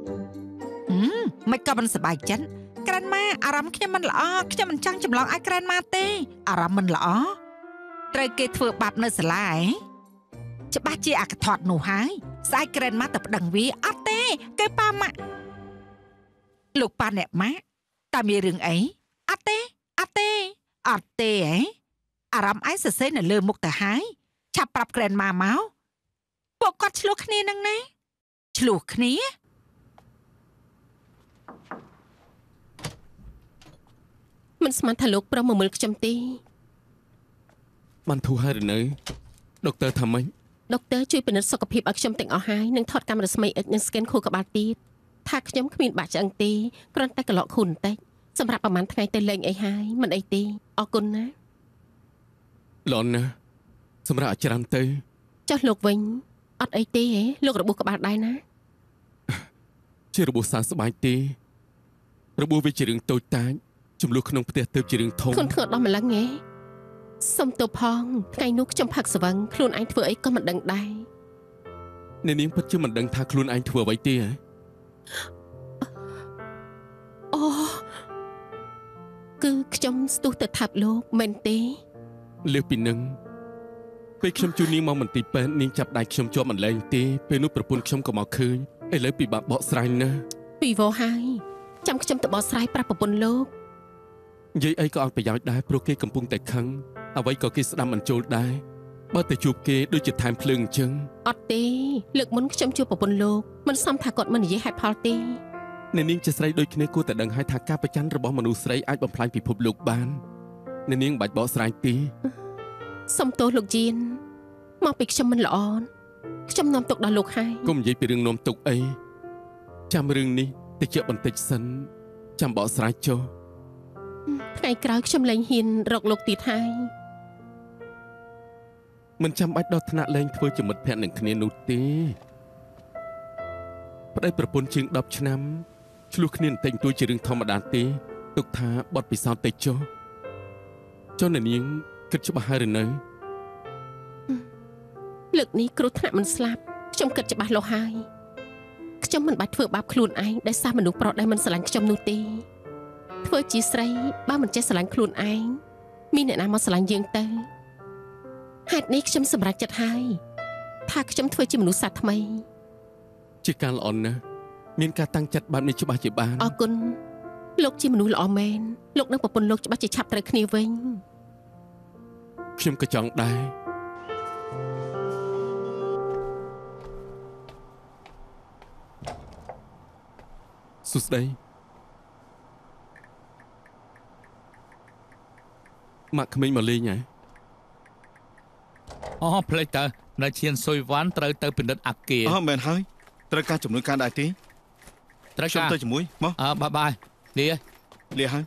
មិនក៏មិនសប្បាយចិត្តក្រែនម៉ាអារម្មណ៍ខ្ញុំមិនល្អខ្ញុំមិនចង់ចម្លងឲ្យក្រែនម៉ាទេអារម្មណ៍មិនល្អត្រូវគេធ្វើបាបនៅសាលាច្បាស់ជាអាកថតនោះហើយស្អែកក្រែនម៉ាទៅប្តឹងវាអត់ទេគេប៉ាម៉ាក់លោកប៉ាអ្នកម៉ាក់តើមានរឿងអីអត់ទេអត់ទេអត់ទេហ៎អារម្មណ៍ឯងសរសេរនៅលើមុខទៅហើយឆាប់ប្រាប់ក្រែនម៉ាមកពួកគាត់ឆ្លោះគ្នានឹងណាឆ្លោះគ្នាមិនស្មានថាលោកប្រុសមកមើលខ្ញុំទេបានធូរហើយឬនៅដុកទ័រថាម៉េចដុកទ័រជួយពិនិត្យសុខភាពឲ្យខ្ញុំទាំងអស់ហើយនិងថតកាមេរ៉ាស្មី X និង scan ខួរក្បាលទៀតថាខ្ញុំគ្មានបាក់ឆ្អឹងទេគ្រាន់តែកន្លក់ខួរបន្តិចសម្រាប់ប្រហែលថ្ងៃទៅលេងអីហើយមិនអីទេអរគុណណាល្អណាស់សម្រាប់ច្រើនទៅចុះលោកវិញអត់អីទេហ៎លោករបួសក្បាលដែរណាជារបួសសើស្បែកទេរបួសវាជារឿងតូចតាចចំនួនក្នុងផ្ទះទៅជារឿងធំខ្លួនធ្ងន់ដល់ម្លឹងហ៎សុំទោសផងថ្ងៃនោះខ្ញុំផឹកស្វឹងខ្លួនឯងធ្វើអីក៏មិនដឹងដែរអ្នកនាងពិតជាមិនដឹងថាខ្លួនឯងធ្វើអ្វីទេហ៎អូគឺខ្ញុំស្ទុះទៅថាប់លោកមែនទេលើសពីនឹងពេលខ្ញុំជួយនាងមកមន្ទីរពេទ្យនាងចាប់ដៃខ្ញុំជាប់មិនលែងទេពេលនោះប្រពន្ធខ្ញុំក៏មកឃើញឥឡូវពិបាកបកស្រាយណាស់ពីវោហើយចាំខ្ញុំទៅបកស្រាយប្រាប់ប្រពន្ធលោកនិយាយអីក៏អត់ប្រយោជន៍ដែរព្រោះគេកំពុងតែខឹងអ្វីក៏គេស្ដាប់មិនចូលដែរបើតែជួបគេដូចជាថែមភ្លើងអញ្ចឹងអត់ទេលើកមុនខ្ញុំជួបប្រពន្ធលោកមិនសមថាគាត់មិននិយាយហេតុផលទេអ្នកនាងជាស្រីដូចគ្នាគួរតែដឹងហើយថាការប្រច័ណ្ឌរបស់មនុស្សស្រីអាចបំផ្លាញពិភពលោកបានអ្នកនាងមិនបាច់បកស្រាយទេសុំទោសលោកជីនមកពីខ្ញុំមិនល្អខ្ញុំនាំទុកដល់លោកហើយកុំនិយាយពីរឿងនាំទុកអីចាំរឿងនេះតិចបន្តិចសិនចាំបកស្រាយចុះថ្ងៃក្រោយខ្ញុំលែងហ៊ានរកលោកទៀតហើយមិនចាំបាច់ដល់ថ្នាក់លែងធ្វើជាមិត្តភក្តិនឹងគ្នានោះទេប្តីប្រពន្ធជាង10ឆ្នាំឆ្លោះគ្នាបន្តិចតួចជារឿងធម្មតាទេទុកថាបត់ពិសោធន៍តិចចុះចុះអ្នកនាងគិតច្បាស់ហើយឬនៅលើកនេះគ្រោះថ្នាក់មិនស្លាប់ខ្ញុំគិតច្បាស់លាស់ហើយខ្ញុំមិនបាច់ធ្វើបាបខ្លួនឯងដោយសារមនុស្សប្រុសដែលមិនស្រឡាញ់ខ្ញុំនោះទេធ្វើជាស្រីបើមិនចេះស្រឡាញ់ខ្លួនឯងមានអ្នកណាមកស្រឡាញ់យើងទៅហេតុនេះខ្ញុំសម្រេចចិត្តហើយថាខ្ញុំធ្វើជាមនុស្សសាស្ត្រថ្មីជាការល្អណាស់មានការតាំងចិត្តបែបនេះច្បាស់ជាបានអរគុណលោកជាមនុស្សល្អមែនលោកនិងប្រពន្ធលោកច្បាស់ជាឆាប់ត្រូវគ្នាវិញខ្ញុំក៏ចង់ដែរសួស្តីម៉ាក់ក្មេងមកលេងហ៎អូផ្លេចតើនៅឈានសុយវ៉ាន់ត្រូវទៅពិនិត្យអគារមែនហើយត្រូវការចំនួនការដែរទេត្រូវខ្ញុំការទៅជាមួយមកបាយនេះលាហើយ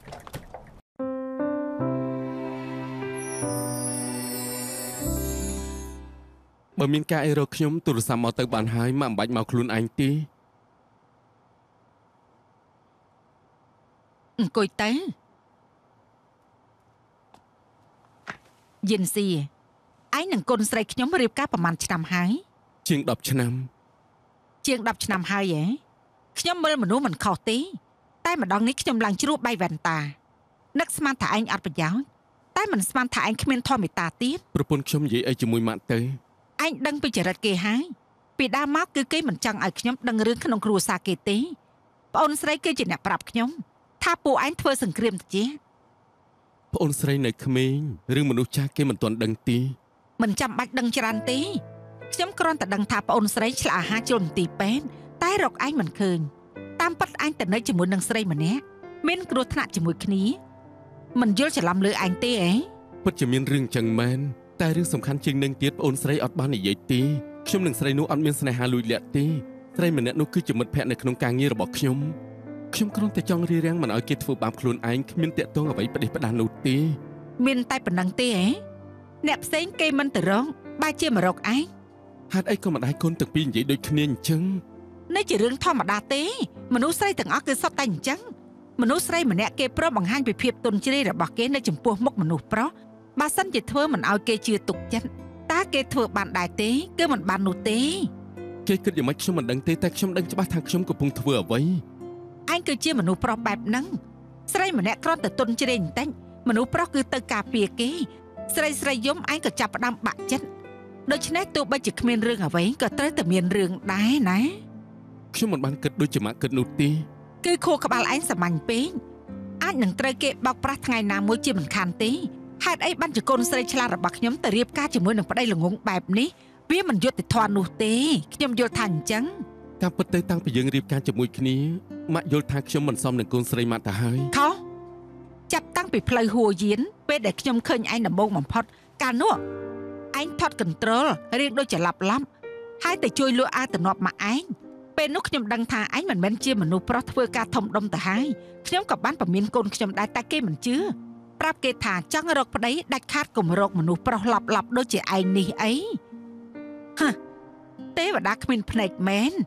បើមានការអីរកខ្ញុំទូរស័ព្ទមកទៅបានហើយម៉ាក់មិនបាច់មកខ្លួនឯងទេអង្គុយទៅយិនស៊ីឯងនឹងគុនស្រីខ្ញុំរៀបការប្រហែលឆ្នាំហើយជាង10ឆ្នាំជាង10ឆ្នាំហើយខ្ញុំមើលមនុស្សមិនខុសទេតែម្ដងនេះខ្ញុំឡើងជ្រោះបៃវ៉ែនតានឹកស្មានថាឯងអត់ប្រយោជន៍តែមិនស្មានថាឯងគ្មានធម៌មេត្តាទៀតប្រពន្ធខ្ញុំនិយាយអីជាមួយម៉ាក់ទៅឯងដឹងពីចរិតគេហើយពីដើមមកគឺគេមិនចង់ឲ្យខ្ញុំដឹងរឿងក្នុងគ្រួសារគេទេប្អូនស្រីគឺជាអ្នកប្រាប់ខ្ញុំថាពួកឯងធ្វើសង្គ្រាមតិចប្អូនស្រីនៅក្មេងរឿងមនុស្សចាស់គេមិនទាន់ដឹងទេមិនចាំបាច់ដឹងច្រើនទេខ្ញុំគ្រាន់តែដឹងថាប្អូនស្រីឆ្លាក់អាហារចូលមន្ទីរពេទ្យតែរកឯងមិនឃើញតាមពិតឯងទៅនៅជាមួយនឹងស្រីម្នាក់មានគ្រោះថ្នាក់ជាមួយគ្នាមិនយល់ច្រឡំលើឯងទេពិតជាមានរឿងចឹងមែនតែរឿងសំខាន់ជាងនឹងទៀតប្អូនស្រីអត់បាននិយាយទេខ្ញុំនឹងស្រីនោះអត់មានស្នេហាលួចលាក់ទេស្រីម្នាក់នោះគឺជាមិត្តភក្តិនៅក្នុងការងាររបស់ខ្ញុំគ្រាន់តែចង់រារាំងមិនឲ្យគេធ្វើបាបខ្លួនឯងគ្មានតាក់ទងអ្វីផ្ដេសផ្ដាសនោះទេមានតែប៉ុណ្ណឹងទេអ្នកផ្សេងគេមិនទៅរកបែរជាមករកឯងហេតុអីក៏ម្ដាយកូនទាំងពីរនិយាយដូចគ្នាអញ្ចឹងនេះជារឿងធម្មតាទេមនុស្សស្រីទាំងអស់គឺសុទ្ធតែអញ្ចឹងមនុស្សស្រីម្នាក់គេព្រមបង្ហាញពីភាពទន់ជ្រាយរបស់គេនៅចំពោះមុខមនុស្សប្រុសបើសិនជាធ្វើមិនឲ្យគេជឿទុកចិត្តតើគេធ្វើបានដែរទេគឺមិនបាននោះទេគេគិតយ៉ាងម៉េចខ្ញុំមិនដឹងទេតែខ្ញុំដឹងច្បាស់ថាខ្ញុំកំពុងធ្វើអ្វីឯងគឺជាមនុស្សប្រុសបែបហ្នឹងស្រីម្នាក់គ្រាន់តែទន់ជ្រាយបន្តិចមនុស្សប្រុសគឺទៅការពារគេស្រីយំឯងក៏ចាប់ផ្ដើមបាក់ចិត្តដូច្នេះទោះបីជាគ្មានរឿងអ្វីក៏ត្រូវតែមានរឿងដែរណាខ្ញុំមិនបានគិតដូចជាម៉ាក់គិតនោះទេគឺខួរក្បាលឯងសាមញ្ញពេកអាចនឹងត្រូវគេបោកប្រាស់ថ្ងៃណាមួយជាមិនខានទេហេតុអីបានជាកូនស្រីឆ្លាតរបស់ខ្ញុំទៅរៀបការជាមួយនឹងប្តីល្ងងបែបនេះវាមិនយុត្តិធម៌នោះទេខ្ញុំយល់ថាអញ្ចឹងតាមពិតទៅតាំងពីយើងរៀបការជាមួយគ្នាម៉ាក់យល់ថាខ្ញុំមិនសមនឹងកូនស្រីម៉ាក់ទៅហើយខុសចាប់តាំងពីផ្លូវហួរយានពេលដែលខ្ញុំឃើញឯងដំបូងបំផុតកាលនោះឯងថត់កន្ត្រូលរៀងដូចជាឡាប់ហើយទៅជួយលក់អាទំនាប់មកឯងពេលនោះខ្ញុំដឹងថាឯងមិនមែនជាមនុស្សប្រុសធ្វើការធំដុំទៅហើយខ្ញុំក៏បានពមៀនកូនខ្ញុំដែរតែគេមិនជឿប្រាប់គេថាចង់រកប្តីដាច់ខាតកុំរកមនុស្សប្រុសឡាប់ដូចជាឯងនេះអីហ៎ទេវតាគ្មានភ្នែកមែន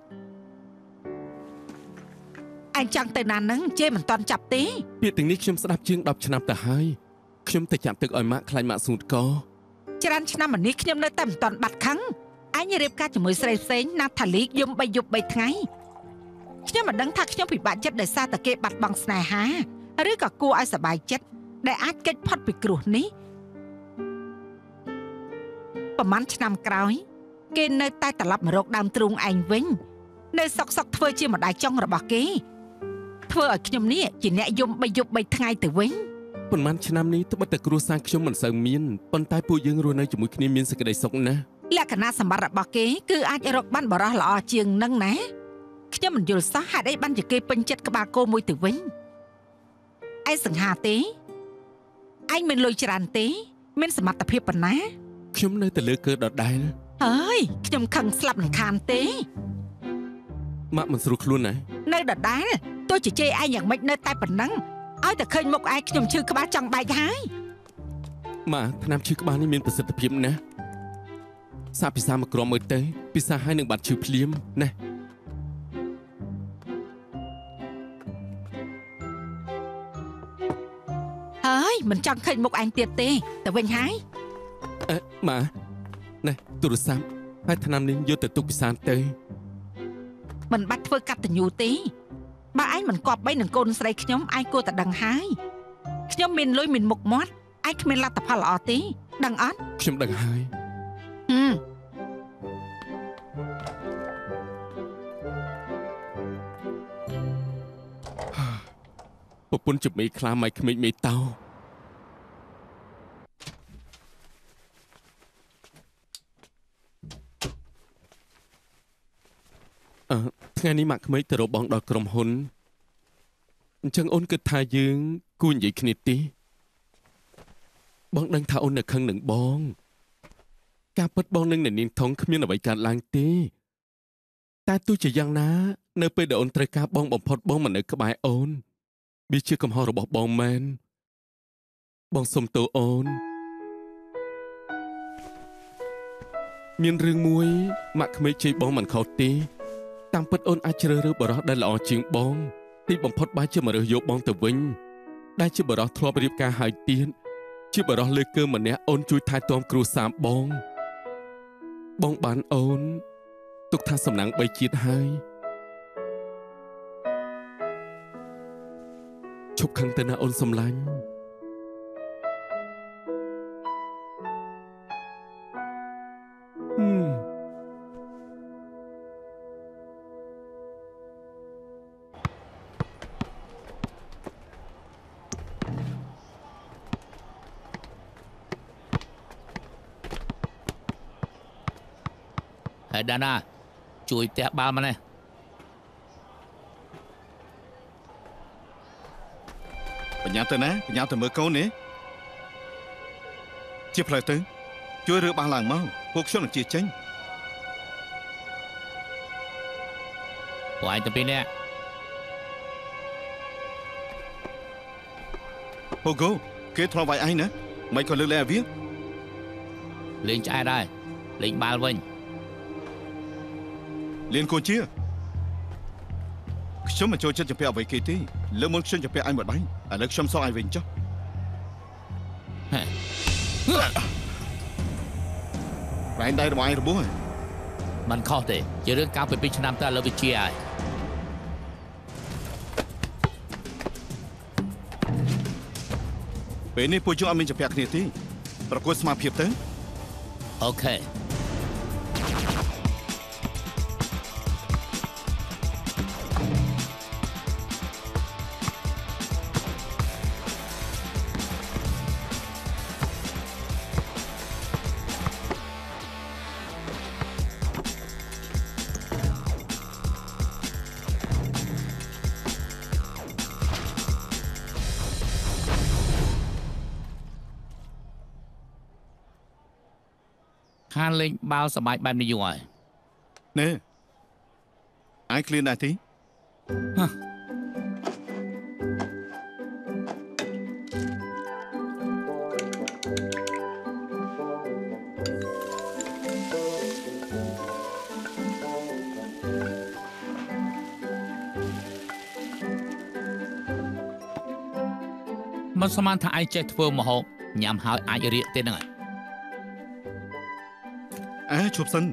ឯងចង់ទៅណានឹងជេមិនតាន់ចាប់ទេពាក្យទាំងនេះខ្ញុំស្ដាប់ជាង10ឆ្នាំទៅហើយខ្ញុំទៅចាប់ទឹកឲ្យម៉ាក់ខ្លាញ់ម៉ាក់ស៊ូតកច្រើនឆ្នាំមកនេះខ្ញុំនៅតែមិនតាន់បាត់ខឹងអញរៀបការជាមួយស្រីផ្សេងណាថាលីកយំ3យប់3ថ្ងៃខ្ញុំមិនដឹងថាខ្ញុំពិបាកចិត្តដោយសារតែគេបាត់បង់ស្នេហាឬក៏គួរឲ្យសប្បាយចិត្តដែលអាចគេចផុតពីគ្រោះនេះប្រហែលឆ្នាំក្រោយគេនៅតែត្រឡប់មករកដើមទ្រូងឯងវិញនៅសុកធ្វើជាម្ដាយចុងរបស់គេធ្វើឲ្យខ្ញុំនេះជាអ្នកយំ3យប់3ថ្ងៃទៅវិញប៉ុន្មានឆ្នាំនេះត្បិតតែគ្រួសារខ្ញុំមិនសូវមានប៉ុន្តែពួកយើងរស់នៅជាមួយគ្នាមានសេចក្តីសុខណាស់លក្ខណៈសម្បត្តិរបស់គេគឺអាចរកបានបរិះល្អជាងនឹងណាខ្ញុំមិនយល់សោះហេតុអីបានជាគេពេញចិត្តក្បាលគោមួយទៅវិញឯងសង្ហាទេឯងមានលុយច្រើនទេមានសមត្ថភាពប៉ុណ្ណាខ្ញុំនៅតែលើកើដដែលអើយខ្ញុំខឹងស្លាប់នឹងខានទេម៉ាក់មិនស្រួលខ្លួនណានៅដដែលទោះជាជេរឯងយ៉ាងម៉េចនៅតែប៉ុណ្ណឹងឲ្យតែឃើញមុខឯងខ្ញុំឈឺក្បាលចង់បែកហើយម៉ាក់ថ្នាំឈឺក្បាលនេះមានប្រសិទ្ធភាពណាស់សាកពិសាមកក្រមមើលទៅពិសាហើយនឹងបាត់ឈឺភ្លាមណាហើយមិនចង់ឃើញមុខឯងទៀតទេទៅវិញហើយម៉ាណែទូរស័ព្ទហើយថ្នាំនេះយកទៅទុកពិសាទៅមិនបាច់ធ្វើកតញ្ញូទេបើឯងមិនគប្បីនឹងកូនស្រីខ្ញុំឯងគួរតែដឹងហើយខ្ញុំមានលុយមានមុខមាត់ឯងគ្មានលទ្ធផលល្អទេដឹងអត់ខ្ញុំដឹងហើយ ប្រពន្ធជំមីខ្លាម៉ៃក្មេកមេតោថ្ងៃនេះម៉ាក់ក្មេកទៅរកបងដល់ក្រុមហ៊ុនអញ្ចឹងអូនគិតថាយើងគួរនិយាយគ្នាទេបងដឹងថាអូននៅខឹងនឹងបងការពិតបងនឹងនាងថងគ្មានអ្វីកើតឡើងទេតែទោះជាយ៉ាងណានៅពេលដែលអូនត្រូវការបងបំផុតបងមិននៅក្បែរអូនវាជាកំហុសរបស់បងមែនបងសុំទោសអូនមានរឿងមួយម៉ាក់ក្មេកជ័យបងមិនខុសទេតាមពិតអូនអាចជ្រើសរើសបរិសុទ្ធដែលល្អជាងបងទីបំផុតបែរជាមករើសយកបងទៅវិញដែលជាបរិសុទ្ធធ្លាប់រៀបការហើយទៀតជាបរិសុទ្ធលើកកើម្នាក់អូនជួយថែទាំគ្រួសារបងបានអូនទុកថាសំណាង3ជាតិហើយឈប់ខឹងទៅណាអូនសំឡាញ់ហើយដាណាជួយផ្ទះបាល់មកនេះបញ្ញាទៅណាបញ្ញាទៅមើលកូននេះជាផ្លូវទៅជួយរើបាសឡើងមកពួកខ្ញុំនឹងជាចេញពួកឯងទៅពីនេះហូហ្គោគេធ្លាប់វាយឯងណាមិនក៏លើកលែងឲ្យវាលេងឆ្អែតដែរលេងបាល់វិញលៀនកូនជាខ្ញុំមិនចូលចិត្តជំពាក់អ្វីគេទេលើមុនខ្ញុំជំពាក់ឯងមួយដៃឥឡូវខ្ញុំសងឯងវិញចុះបែរដៃរបស់ឯងរបួសមិនខុសទេជារឿងកាលពី2ឆ្នាំតើឥឡូវវាជាហើយពេលនេះពួកយើងអត់មានជំពាក់គ្នាទេប្រកួតស្មារភាពទៅអូខេខានលេងបាល់សប្បាយបែបនេះយូរហើយណែអាយឃ្លានដែរទេមិនស្មានថាឯងចេះធ្វើម្ហូបញ៉ាំហើយអាចរៀកទេហ្នឹងហើយឈប់សិន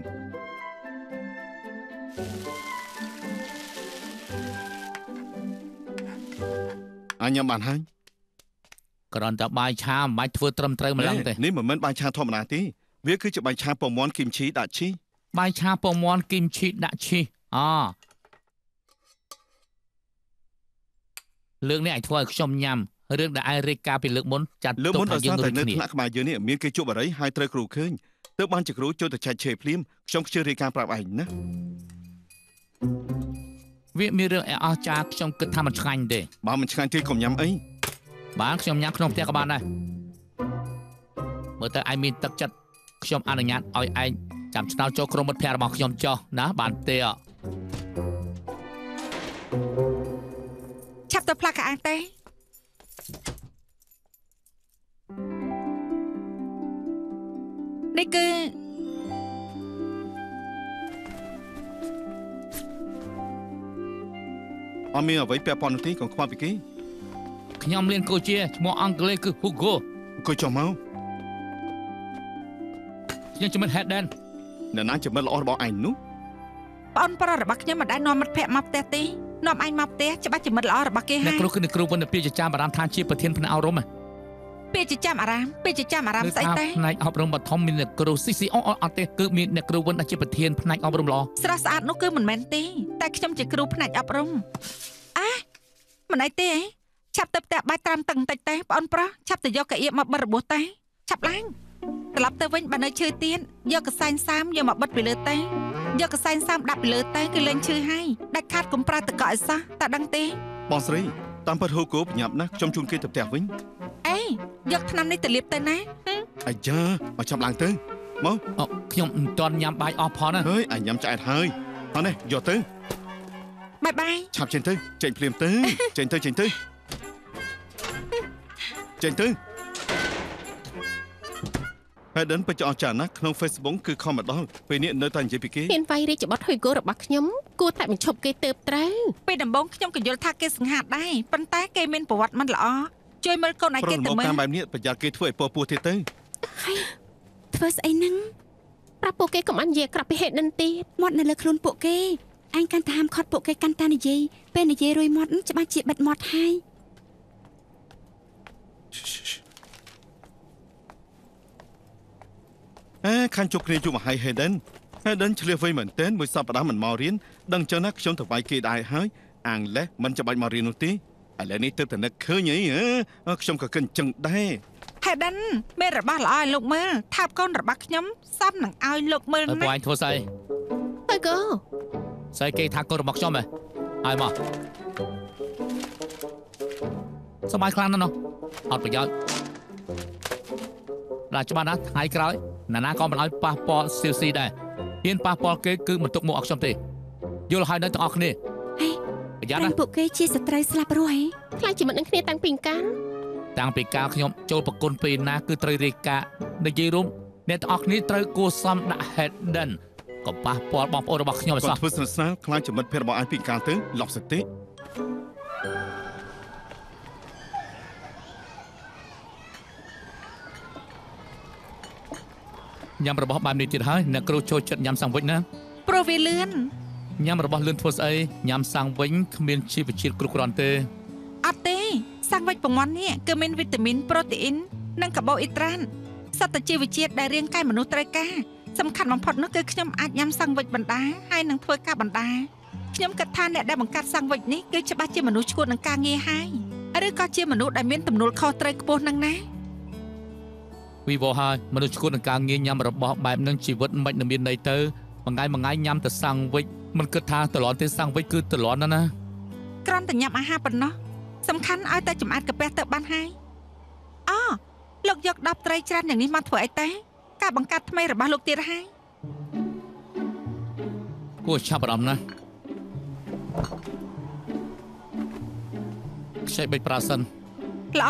អញញ៉ាំបានហើយគ្រាន់តែបាយឆាមិនបាច់ធ្វើត្រឹមត្រូវម្លឹងទេនេះមិនមែនបាយឆាធម្មតាទេវាគឺជាបាយឆាពងមាន់គីមឈីដាក់ឈីបាយឆាពងមាន់គីមឈីដាក់ឈីលើកនេះឯងធ្វើឲ្យខ្ញុំញ៉ាំរឿងដែលឯងរាយការណ៍ពីលើកមុនចាត់ទុកថាយើងដូចគ្នានៅថ្នាក់ខ្មែរយើងនេះមានគេជួបបារីហើយត្រូវគ្រូឃើញទើបបានជាគ្រូចូលទៅចាច់ឆេភ្លាមខ្ញុំខ្ជិលរាយការណ៍ប្រាប់ឯងណាវាមានរឿងអស្ចារ្យខ្ញុំគិតថាមិនឆ្ងាញ់ទេបើមិនឆ្ងាញ់ទេកុំញ៉ាំអីបានខ្ញុំញ៉ាំក្នុងផ្ទះក៏បានដែរមើលទៅឯងមានទឹកចិត្តខ្ញុំអនុញ្ញាតឲ្យឯងចាំឆ្នោតចូលក្រុមមិត្តភ័ក្តិរបស់ខ្ញុំចុះណាបានទេឆាប់ទៅផ្លាក់កាអាទេនេះគឺអត់មានអ្វីពាក់ព័ន្ធនោះទេកុំខ្វល់ពីគេខ្ញុំរៀនកូជាឈ្មោះអង់គ្លេសគឺ Hugo អង្គុយចុះមកខ្ញុំជំនិត Hayden អ្នកណាជំនិតល្អរបស់ឯងនោះបងប្រុសរបស់ខ្ញុំមិនដែលនាំមិត្តភ័ក្តិមកផ្ទះទេនាំឯងមកផ្ទះច្បាស់ជំនិតល្អរបស់គេហើយអ្នកគ្រូគឺអ្នកគ្រូវណ្ណពាជាចាំអារាមឋានជាប្រធានផ្នែកអប់រំពាជាចាំអារាមស្អីទេផ្នែកអប់រំបឋមមានអ្នកគ្រូ CCO អត់ទេគឺមានអ្នកគ្រូវណ្ណជាប្រធានផ្នែកអប់រំល្អស្រស់ស្អាតនោះគឺមិនមែនទេតែខ្ញុំជាគ្រូផ្នែកអប់រំមិនអីទេឆាប់ទៅផ្ទះបាយត្រាំតឹងតិចទេបងប្រុសឆាប់ទៅយកកាអៀបមកបិទរបួសទេឆាប់ឡើងត្រឡប់ទៅវិញបើនៅឈឺទៀតយកកសែងសាមយកមកបិទពីលើទេយកកសែងសាមដាក់ពីលើទេគឺលេងឈឺហើយដាច់ខាតកុំប្រើទឹកកកអីសោះតើដឹងទេបងស្រីតាមពិតហូកូបញ្ញាប់ណាស់ខ្ញុំជូនគេទៅផ្ទះវិញអេយកថ្នាំនេះទៅលាបទៅណាអាយ៉ាមកចាប់ឡើងទៅមកអូខ្ញុំមិនទាន់ញ៉ាំបាយអស់ផងណាហើយអាញ៉ាំឆ្អែតហើយអត់នេះយកទៅបាយបាយឆាប់ចេញទៅចេញភ្លាមទៅចេញទៅចេញទៅចេញទៅហើយដិនបច្ចុប្បន្នចាស់ណាស់ក្នុង Facebook គឺខំមកដល់ពេលនេះនៅតែនិយាយពីគេមានវាយរាជបុត្រហុយគោរបស់ខ្ញុំគួរតែបញ្ឈប់គេទៅត្រូវពេលដំបូងខ្ញុំក៏យល់ថាគេសង្ហាដែរប៉ុន្តែគេមានប្រវត្តិមិនល្អជួយមើលកូនឲ្យគេទៅមើលតាមបែបនេះប្រយ័ត្នគេធ្វើឲ្យពោះទៀតទៅធ្វើស្អីហ្នឹងប្រាប់ពួកគេកុំអញ្ញេក្រាប់ពីហេតុនឹងទៀតមាត់នៅលើខ្លួនពួកគេអញកាន់តែហាមឃាត់ពួកគេកាន់តែនិយាយពេលនិយាយរួយមាត់ច្បាស់ជាបិទមាត់ហើយខាងជប់គ្នាយូរមកហើយ Hayden ឆ្លៀសវៃមែនទែនមួយសប្តាហ៍មិនមករៀនដឹងចឹងណាខ្ញុំទៅវាយគេដែរហើយអាំងលេសមិនចាំបាច់មករៀននោះទេឥឡូវនេះទៅតែនឹកឃើញអីខ្ញុំក៏គិតចឹងដែរ Hayden មានរបស់ល្អឲ្យលោកមើលថាបកូនរបស់ខ្ញុំសមនឹងឲ្យលោកមើលហើយណាពួកឯងធ្វើស្អីហុយគោស្អីគេថាកូនរបស់ខ្ញុំហ៎ឲ្យមកសម័យខ្លាំងណាស់នោះអត់ប្រយោជន៍ដល់ច្បាស់ណាស់ថ្ងៃក្រោយណាក៏មិនឲ្យប៉ះពាល់ស៊ីស៊ីដែរហ៊ានប៉ះពាល់គេគឺមិនទុកមុខអត់ខ្ញុំទេយល់ហើយនៅទាំងអស់គ្នាហេប្រយ័ត្នតែណាពួកគេជាសត្រូវស្លាប់រស់ហីខ្លាចជាមិននឹងគ្នាតាំងពីកាលតាំងពីកាលខ្ញុំចូលប្រគុណពេលណាគឺត្រូវរាយការណ៍និយាយរួមអ្នកទាំងអស់គ្នាត្រូវគួរសមដាក់ Hayden ក៏ប៉ះពាល់បងប្អូនរបស់ខ្ញុំឲ្យគាត់សោះធ្វើស្និទ្ធស្នាលខ្លាចចំណិតភេទរបស់អញពីកាលទៅលប់សតិញ៉ាំរបស់បែបនេះទៀតហើយអ្នកគ្រូចូលចិត្តញ៉ាំសាំងវិចណាព្រោះវាលឿនញ៉ាំរបស់លឿនធ្វើស្អីញ៉ាំសាំងវិញគ្មានជីវជាតិគ្រប់គ្រាន់ទេអត់ទេសាំងវិចពងន់នេះគឺមានវីតាមីនប្រូតេអ៊ីននិងកាបូអ៊ីដ្រានសត្វជីវជាតិដែលរាងកាយមនុស្សត្រូវការសំខាន់បំផុតនោះគឺខ្ញុំអាចញ៉ាំសាំងវិចបណ្ដាហើយនឹងធ្វើការបណ្ដាខ្ញុំគិតថាអ្នកដែលបង្កើតសាំងវិចនេះគឺច្បាស់ជាមនុស្សឈួតនឹងការងារហើយឬក៏ជាមនុស្សដែលមានទំនួលខុសត្រូវខ្ពស់នឹងណាវីវហើយមនុស្សឈួតនឹងការងារញ៉ាំរបស់បែបនឹងជីវិតមិននឹងមានន័យទៅមួយថ្ងៃញ៉ាំតែសាំងវិចមិនគិតថាតលន់ទេសាំងវិចគឺតលន់ណាគ្រាន់តែញ៉ាំអាហារប៉ុណ្ណោះសំខាន់ឲ្យតែចម្អែតកាពះទៅបានហើយអូលោកយក10ត្រីច្រើនយ៉ាងនេះមកធ្វើអីតាការបង្កើតថ្មីរបស់លោកទៀតហើយគួរចាប់អារម្មណ៍ណាស់ខ្ចីបិចប្រាសិនល្អ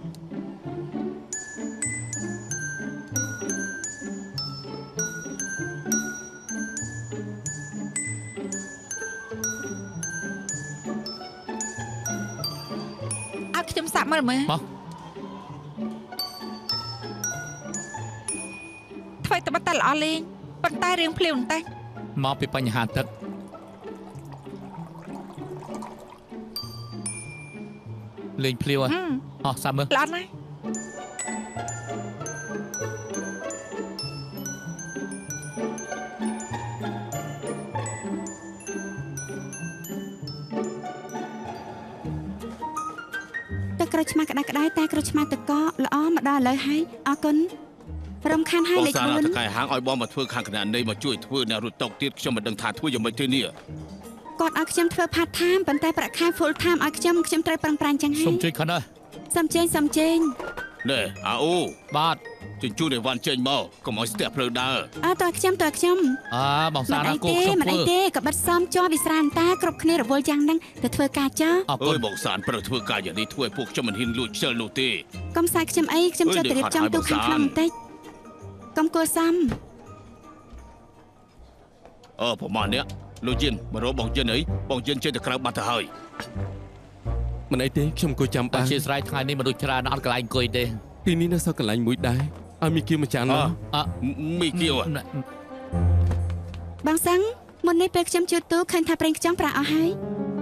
ខ្ញុំសាក់មើលមើលមកធ្វើតែបាត់តែល្អលេងប៉ុន្តែរឿងភ្លាវបន្តិចមកពីបញ្ហាទឹកលេងភ្លាវអស់សាប់មើលល្អណាស់ទឹកក្រូចឆ្មាក្តៅៗតែក្រូចឆ្មាទឹកកកល្អមកដល់ឥឡូវហើយអរគុណរំខានហើយបងលេខសារ 4 តកែហាងឲ្យបងមកធ្វើខាងគណៈនៃមកជួយធ្វើអ្នករត់តុកទៀតខ្ញុំមិនដឹងថាធ្វើយ៉ាងម៉េចទេនេះគាត់ឲ្យខ្ញុំធ្វើ part time ប៉ុន្តែប្រាក់ខែ full time ឲ្យខ្ញុំត្រូវប្រឹងប្រែងចឹងហើសុំយជួយខិនអើសំជេងណែអាអូបាទជញ្ជូនអីវ៉ាន់ចេញមកកុំឲ្យស្ទះផ្លូវដើរអើតើខ្ញុំបងសារណាគោខ្ញុំមិនអីធ្វើទេក៏បិទសំជាប់វិស្រានតាគ្រប់គ្នារវល់យ៉ាងហ្នឹងទៅធ្វើការចោះអរអើគុណយបងសានប្រើធ្វើការយ៉ាងនេះធ្វើឲ្យពួកខ្ញុំមិនហ៊ានលួចខ្ជិលនោះទេកុំខ្សែខ្ញុំអីខ្ញុំចូលទៅរៀបចំទូខាងក្នុងបន្តិចកុំគួរសំប្រហែលនេះលោកយិនមករកបងយិនអីបងយិនចេញទៅក្រៅបាត់ទៅហើយមិនអីទេខ្ញុំអង្គុយចាំអបានធិស្ឋានថ្ងៃនេះមនុស្សច្រើនអត់កន្លែងអង្គុយទេទីនេះនៅសល់កន្លែងមួយដែរឲ្យមីគីមួយចានមកមីគៀវបងសឹងមុននេះពេលខ្ញុំជួទូឃើញថាប្រេងខ្ចង់ប្រាក់អស់ហើយ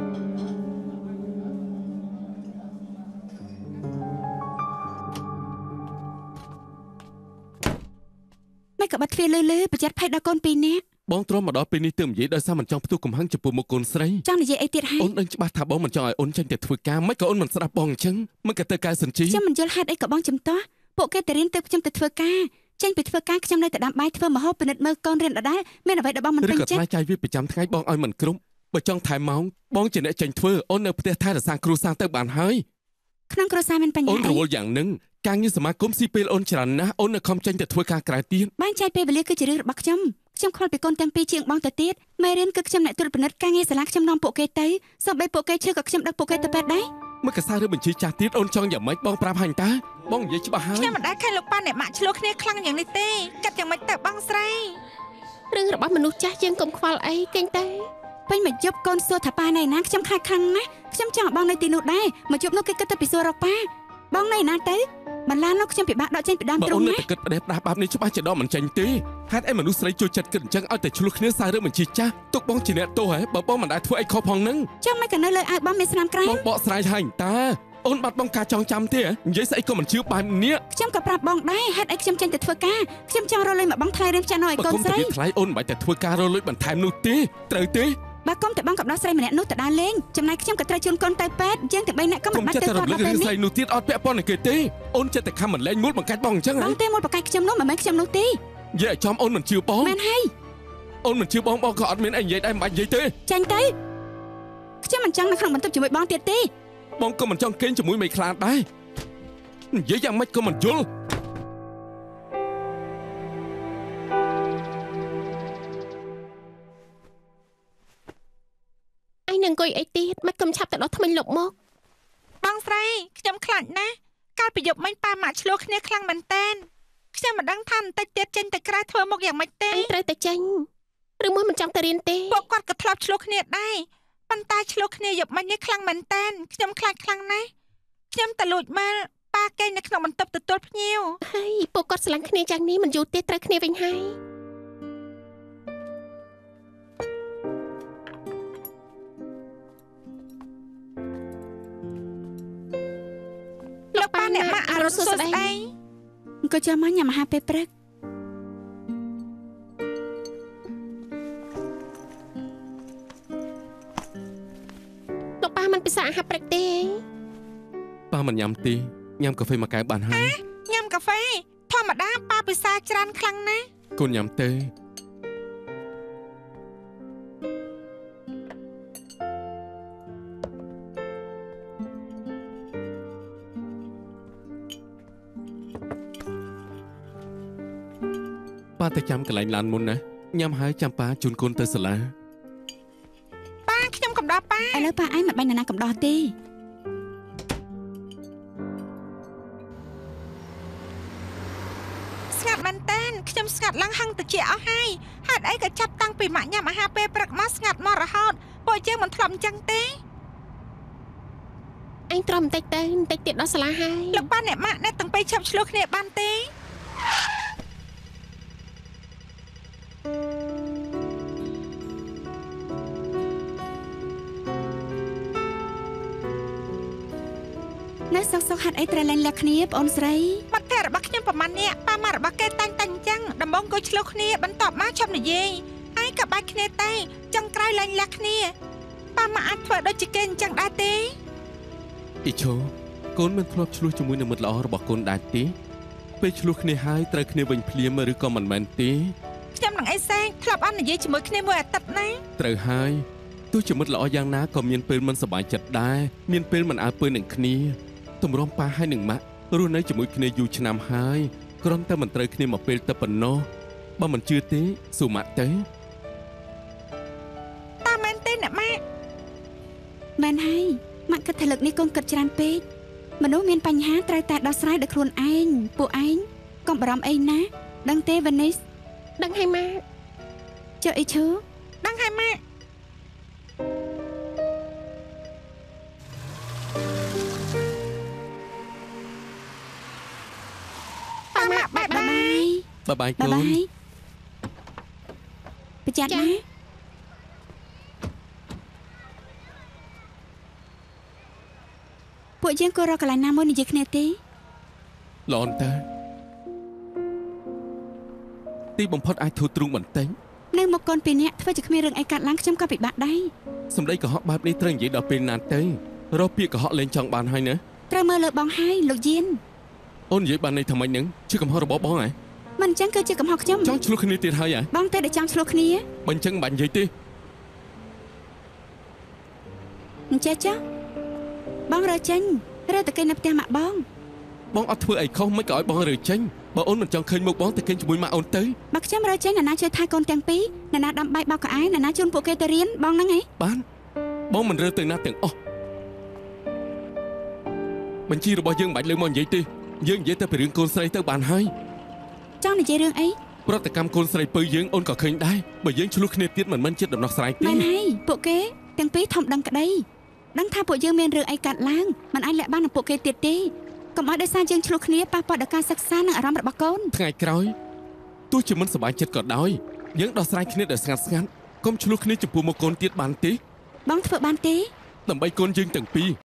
មិនក៏បាត់ទ្វារលឺប្រយ័ត្នភ័យដល់កូនពីរនាក់បងទ្រាំមកដល់ពេលនេះទើបនិយាយដោយសារមិនចង់ផ្ទុះកំហឹងចំពោះមុខកូនស្រីចង់និយាយអីទៀតហើយអូនដឹងច្បាស់ថាបងមិនចង់ឲ្យអូនចេញទៅធ្វើការមិនក៏អូនមិនស្ដាប់បងអញ្ចឹងមិនក៏ទៅកៅសិនជីខ្ញុំមិនយល់ហេតុអីក៏បងចំទាស់ពួកគេទៅរៀនទៅខ្ញុំទៅធ្វើការចេញពីធ្វើការខ្ញុំនៅតែដាំបាយធ្វើម្ហូបពិនិត្យមើលកូនរៀនដដែលមានអ្វីដែលបងមិនឬពេញក៏ចិត្តថ្លៃចាយវាប្រចាំថ្ងៃបងឲ្យមិនគ្រប់បើចង់ថែម៉ោងបងជាអ្នកចេញធ្វើអូននៅផ្ទះថែរក្សាគ្រួសារទៅបានហើយក្នុងគ្រួសារមានបញ្ហាអូនរវល់យ៉ាងហ្នឹងការងារសមាគមស៊ីពេលអូនច្រើនណាស់អូននៅខំចេញទៅធ្វើការក្រៅទៀតបែងចែកពេលវេលាគឺជារឿងរបស់ខ្ញុំខ្វល់ពីកូនទាំងពីរជាងបងទៅទៀតមេរៀនគឺខ្ញុំអ្នកត្រួតពិនិត្យការងារសាលាខ្ញុំនាំពួកគេទៅសូម្បីពួកគេឈឺក៏ខ្ញុំដឹកពួកគេទៅពេទ្យដែរមកកសាឬបញ្ជីចាស់ទៀតអូនចង់យ៉ាងម៉េចបងប្រាប់ហាញ់តាបងនិយាយច្បាស់ហើយខ្ញុំមិនដែលឃើញលោកប៉ាអ្នកម៉ាក់ឆ្លោះគ្នាខ្លាំងយ៉ាងនេះទេកាត់យ៉ាងម៉េចទៅបងស្រីរឿងរបស់មនុស្សចាស់យើងកុំខ្វល់អីគេងតែពេញមកយប់កូនសួរថាប៉ានៅណាខ្ញុំខ្លាចខ្លាំងណាស់ខ្ញុំចង់ឲ្យបងនៅទីនោះដែរមកយប់នោះគេគិតទៅពីសួររកប៉ាបងនៅណាទៅបន្លាននោះខ្ញុំពិបាកដកចេញពីដើមទ្រូងណាអូននៅតែគិតផ្ដេសផ្ដាស់បែបនេះច្បាស់ជាដកមិនចេញទេហេតុអីមនុស្សស្រីចូលចិត្តគិតអញ្ចឹងឲ្យតែឆ្លោះគ្នាសាររឿងបញ្ជីចាស់ទុកបងជាអ្នកទោសហ៎បើបងមិនដែលធ្វើអីខុសផងហ្នឹងចាំមិនក៏នៅលើអាវបងមានស្នាមក្រែមបងបកស្រាយហាញ់តាអូនបាត់បងការចងចាំទេនិយាយស្អីក៏មិនជឿបែបនេះខ្ញុំក៏ប្រាប់បងដែរហេតុអីខ្ញុំចេញទៅធ្វើការខ្ញុំចង់រកលុយមកបងថ្លៃរៀនចាស់នោះឲ្យកូនស្រីថ្លៃអូនមិនបាច់តែធ្វើការរកលុយបន្ថែមនោះទេត្រូវទេបើកុំតែបងក៏ដោះស្រីម្នាក់នោះទៅដើរលេងចំណែកខ្ញុំក៏ត្រូវជូនកូនទៅពេទ្យយើងទាំងបីនាក់ក៏មិនបាច់ទៅគាត់ដល់ពេលនេះស្រីនោះទៀតអត់ពាក់ព័ន្ធនឹងគេទេអូនចិត្តតែខំមិនលែងមូលបង្កាច់បងអញ្ចឹងបងទេមកបកាច់ខ្ញុំនោះមិនមែនខ្ញុំនោះទេនិយាយឲ្យចំអូនមិនជឿបងមែនហើយអូនមិនជឿបងបងក៏អត់មានអីនិយាយដែរមិនបាច់និយាយទេចាញ់ទៅខ្ញុំមិនចង់នៅក្នុងបន្ទប់ជាមួយបងទៀតទេបងក៏មិនចង់គេងជាមួយមេខ្លាដែរនិយាយយ៉ាងម៉េចក៏មិនយល់ឯងនឹងអង្គុយអីទៀតមិនកុំឆាប់ទៅដោះថ្មិញលោកមកបងស្រីខ្ញុំខ្លាចណាស់កាលពីយប់មិញប៉ាម៉ាក់ឆ្លោះគ្នាខ្លាំងមែនតើខ្ញុំមិនដឹងថាបន្តិចទៀតចេញទៅក្រៅធ្វើមុខយ៉ាងម៉េចទេឯងត្រូវតែចេញឬមួយមិនចង់ទៅរៀនទេពួកគាត់ក៏ធ្លាប់ឆ្លោះគ្នាដែរប៉ុន្តែឆ្លោះគ្នាយប់មិញនេះខ្លាំងមែនតើខ្ញុំខ្លាចខ្លាំងណាស់ខ្ញុំទៅលួចមើលប៉ាគេងនៅក្នុងបន្ទប់ទទួលភ្ញៀវហើយពួកគាត់ស្រឡាញ់គ្នាយ៉ាងនេះមិនយូរទេត្រូវគ្នាវិញហើយលោកប៉ាអ្នកម៉ាក់អរុណសួស្ដីអង្គុយចាំមកញ៉ាំអាហារពេលព្រឹកលោកប៉ាមិនពិសាអាហារព្រឹកទេប៉ាមិនញ៉ាំទេញ៉ាំកាហ្វេមួយកែវបានហើយញ៉ាំកាហ្វេធម្មតាប៉ាពិសាច្រើនខ្លាំងណាស់កូនញ៉ាំទេ ប៉ាទៅចាំកន្លែងឡានមុនណាញ៉ាំហើយចាំប៉ាជូនកូនទៅសាលាប៉ាខ្ញុំកំដរប៉ាឥឡូវប៉ាឯងមិនបាញ់ណាកំដោះទេស្ងាត់មែនតើខ្ញុំស្ងាត់ឡើងហឹងតិចអស់ហើយហេតុអីក៏ចាប់តាំងពីម៉ាក់ញ៉ាំអាហារពេលព្រឹកមកស្ងាត់មករហូតពួកយើងមិនធ្លាប់អញ្ចឹងទេឯងទ្រាំបន្តិចទៅបន្តិចទៀតដល់សាលាហើយលោកប៉ាអ្នកម៉ាក់អ្នកទាំងពីរឈប់ឆ្លោះគ្នាបានទេនៅសុកសុកហាត់អីត្រូវលែងលះគ្នាបងអូនស្រីបាត់តែរបស់ខ្ញុំប្រហែលនេះប៉ាម៉ាក់របស់គេតាំងអញ្ចឹងដំបងក៏ឆ្លោះគ្នាបន្ទាប់មកឈប់និយាយហើយក៏បាច់គ្នាតែចុងក្រោយលែងលះគ្នាប៉ាម៉ាក់អាចធ្វើដូចជាគេអញ្ចឹងដែរទេអ៊ីឈូកូនមិនធ្លាប់ឆ្លោះជាមួយនឹងមិត្តល្អរបស់កូនដែរទេពេលឆ្លោះគ្នាហើយត្រូវគ្នាវិញភ្លាមឬក៏មិនមែនទេខ្ញុំនឹងអីសែងធ្លាប់អត់និយាយជាមួយគ្នាមួយអាទិត្យណាត្រូវហើយទោះជាមិត្តល្អយ៉ាងណាក៏មានពេលមិនសប្បាយចិត្តដែរមានពេលមិនអើពើនឹងគ្នាទម្រាំប៉ាហើយនឹងម៉ាក់រស់នៅជាមួយគ្នាយូរឆ្នាំហើយគ្រាន់តែមិនត្រូវគ្នាមកពេលតែប៉ុណ្ណោះបើមិនជឿទេសួរម៉ាក់ទៅតាមែនទេអ្នកម៉ាក់មែនហើយម៉ាក់គិតថាលើកនេះកូនគិតច្រើនពេកមនុស្សមានបញ្ហាត្រូវតែដោះស្រាយដោយខ្លួនឯងពួកឯងកុំបារម្ភអីណាដឹងទេវ៉ានីសដឹងហើយម៉ាក់ចុះអ៊ីឈូដឹងហើយម៉ាក់ប៉ាម៉ាក់បាយបាយបាយបាយកូនប្រយ័ត្នណាពួកយើងក៏រកកន្លែងណាមួយនិយាយគ្នាទេល្អតើទីបំផុតអាចធូរទ្រូងបន្តិចនៅមកកូនពីរនាក់ធ្វើជាគ្មានរឿងអីកាត់ឡើងខ្ញុំក៏ពិបាកដែរសម្ដីកុហកបែបនេះត្រូវនិយាយដល់ពេលណាទៅរកពាក្យកុហកលេងចង់បានហើយណាត្រូវមើលលើបងហើយលោកយៀនអូននិយាយបានន័យថាម៉េចហ្នឹងជាកំហុសរបស់បងហ៎មិនអញ្ចឹងគឺជាកំហុសខ្ញុំចង់ឆ្លោះគ្នាទៀតហើយហ៎បងតែតែចង់ឆ្លោះគ្នាបើអញ្ចឹងមិនបាច់និយាយទេអញ្ចេះចុះបងរើចេញរើតែគេនៅផ្ទះម៉ាក់បងបងអត់ធ្វើអីខុសមិនក៏ឲ្យបងរើចេញបើអូនមិនចង់ឃើញមុខបងទៅគេងជាមួយម៉ាក់អូនទៅបើខ្ញុំរើចេញណាជួយថែកូនទាំងពីរណាដាំបាយបោកកៅអៅណាជូនពួកគេទៅរៀនបងហ្នឹងឯងបានបងមិនរើទៅណាទាំងអស់បញ្ជីរបស់យើងមិនបាច់លើមកនិយាយទេយើងនិយាយតែពីរឿងកូនស្រីទៅបានហើយចង់និយាយរឿងអីប្រតិកម្មកូនស្រីពៅយើងអូនក៏ឃើញដែរបើយើងឆ្លោះគ្នាទៀតមិនចិត្តដំណោះស្រាយទេមែនហើយពួកគេទាំងពីរធំដឹងក្តីដឹងថាពួកយើងមានរឿងអីកាត់ឡើងមិនអាចលាក់បាននឹងពួកគេទៀតទេកុំឲ្យដោយសារយើងឆ្លោះគ្នាប៉ះពាល់ដល់ការសិក្សានិងអារម្មណ៍របស់កូនថ្ងៃក្រោយទោះជាមិនសប្បាយចិត្តក៏ដោយយើងដោះស្រាយគ្នាដោយស្ងាត់កុំឆ្លោះគ្នាចំពោះមុខកូនទៀតបានទេបងធ្វើបានទេដើម្បីកូនយើងទាំងពីរ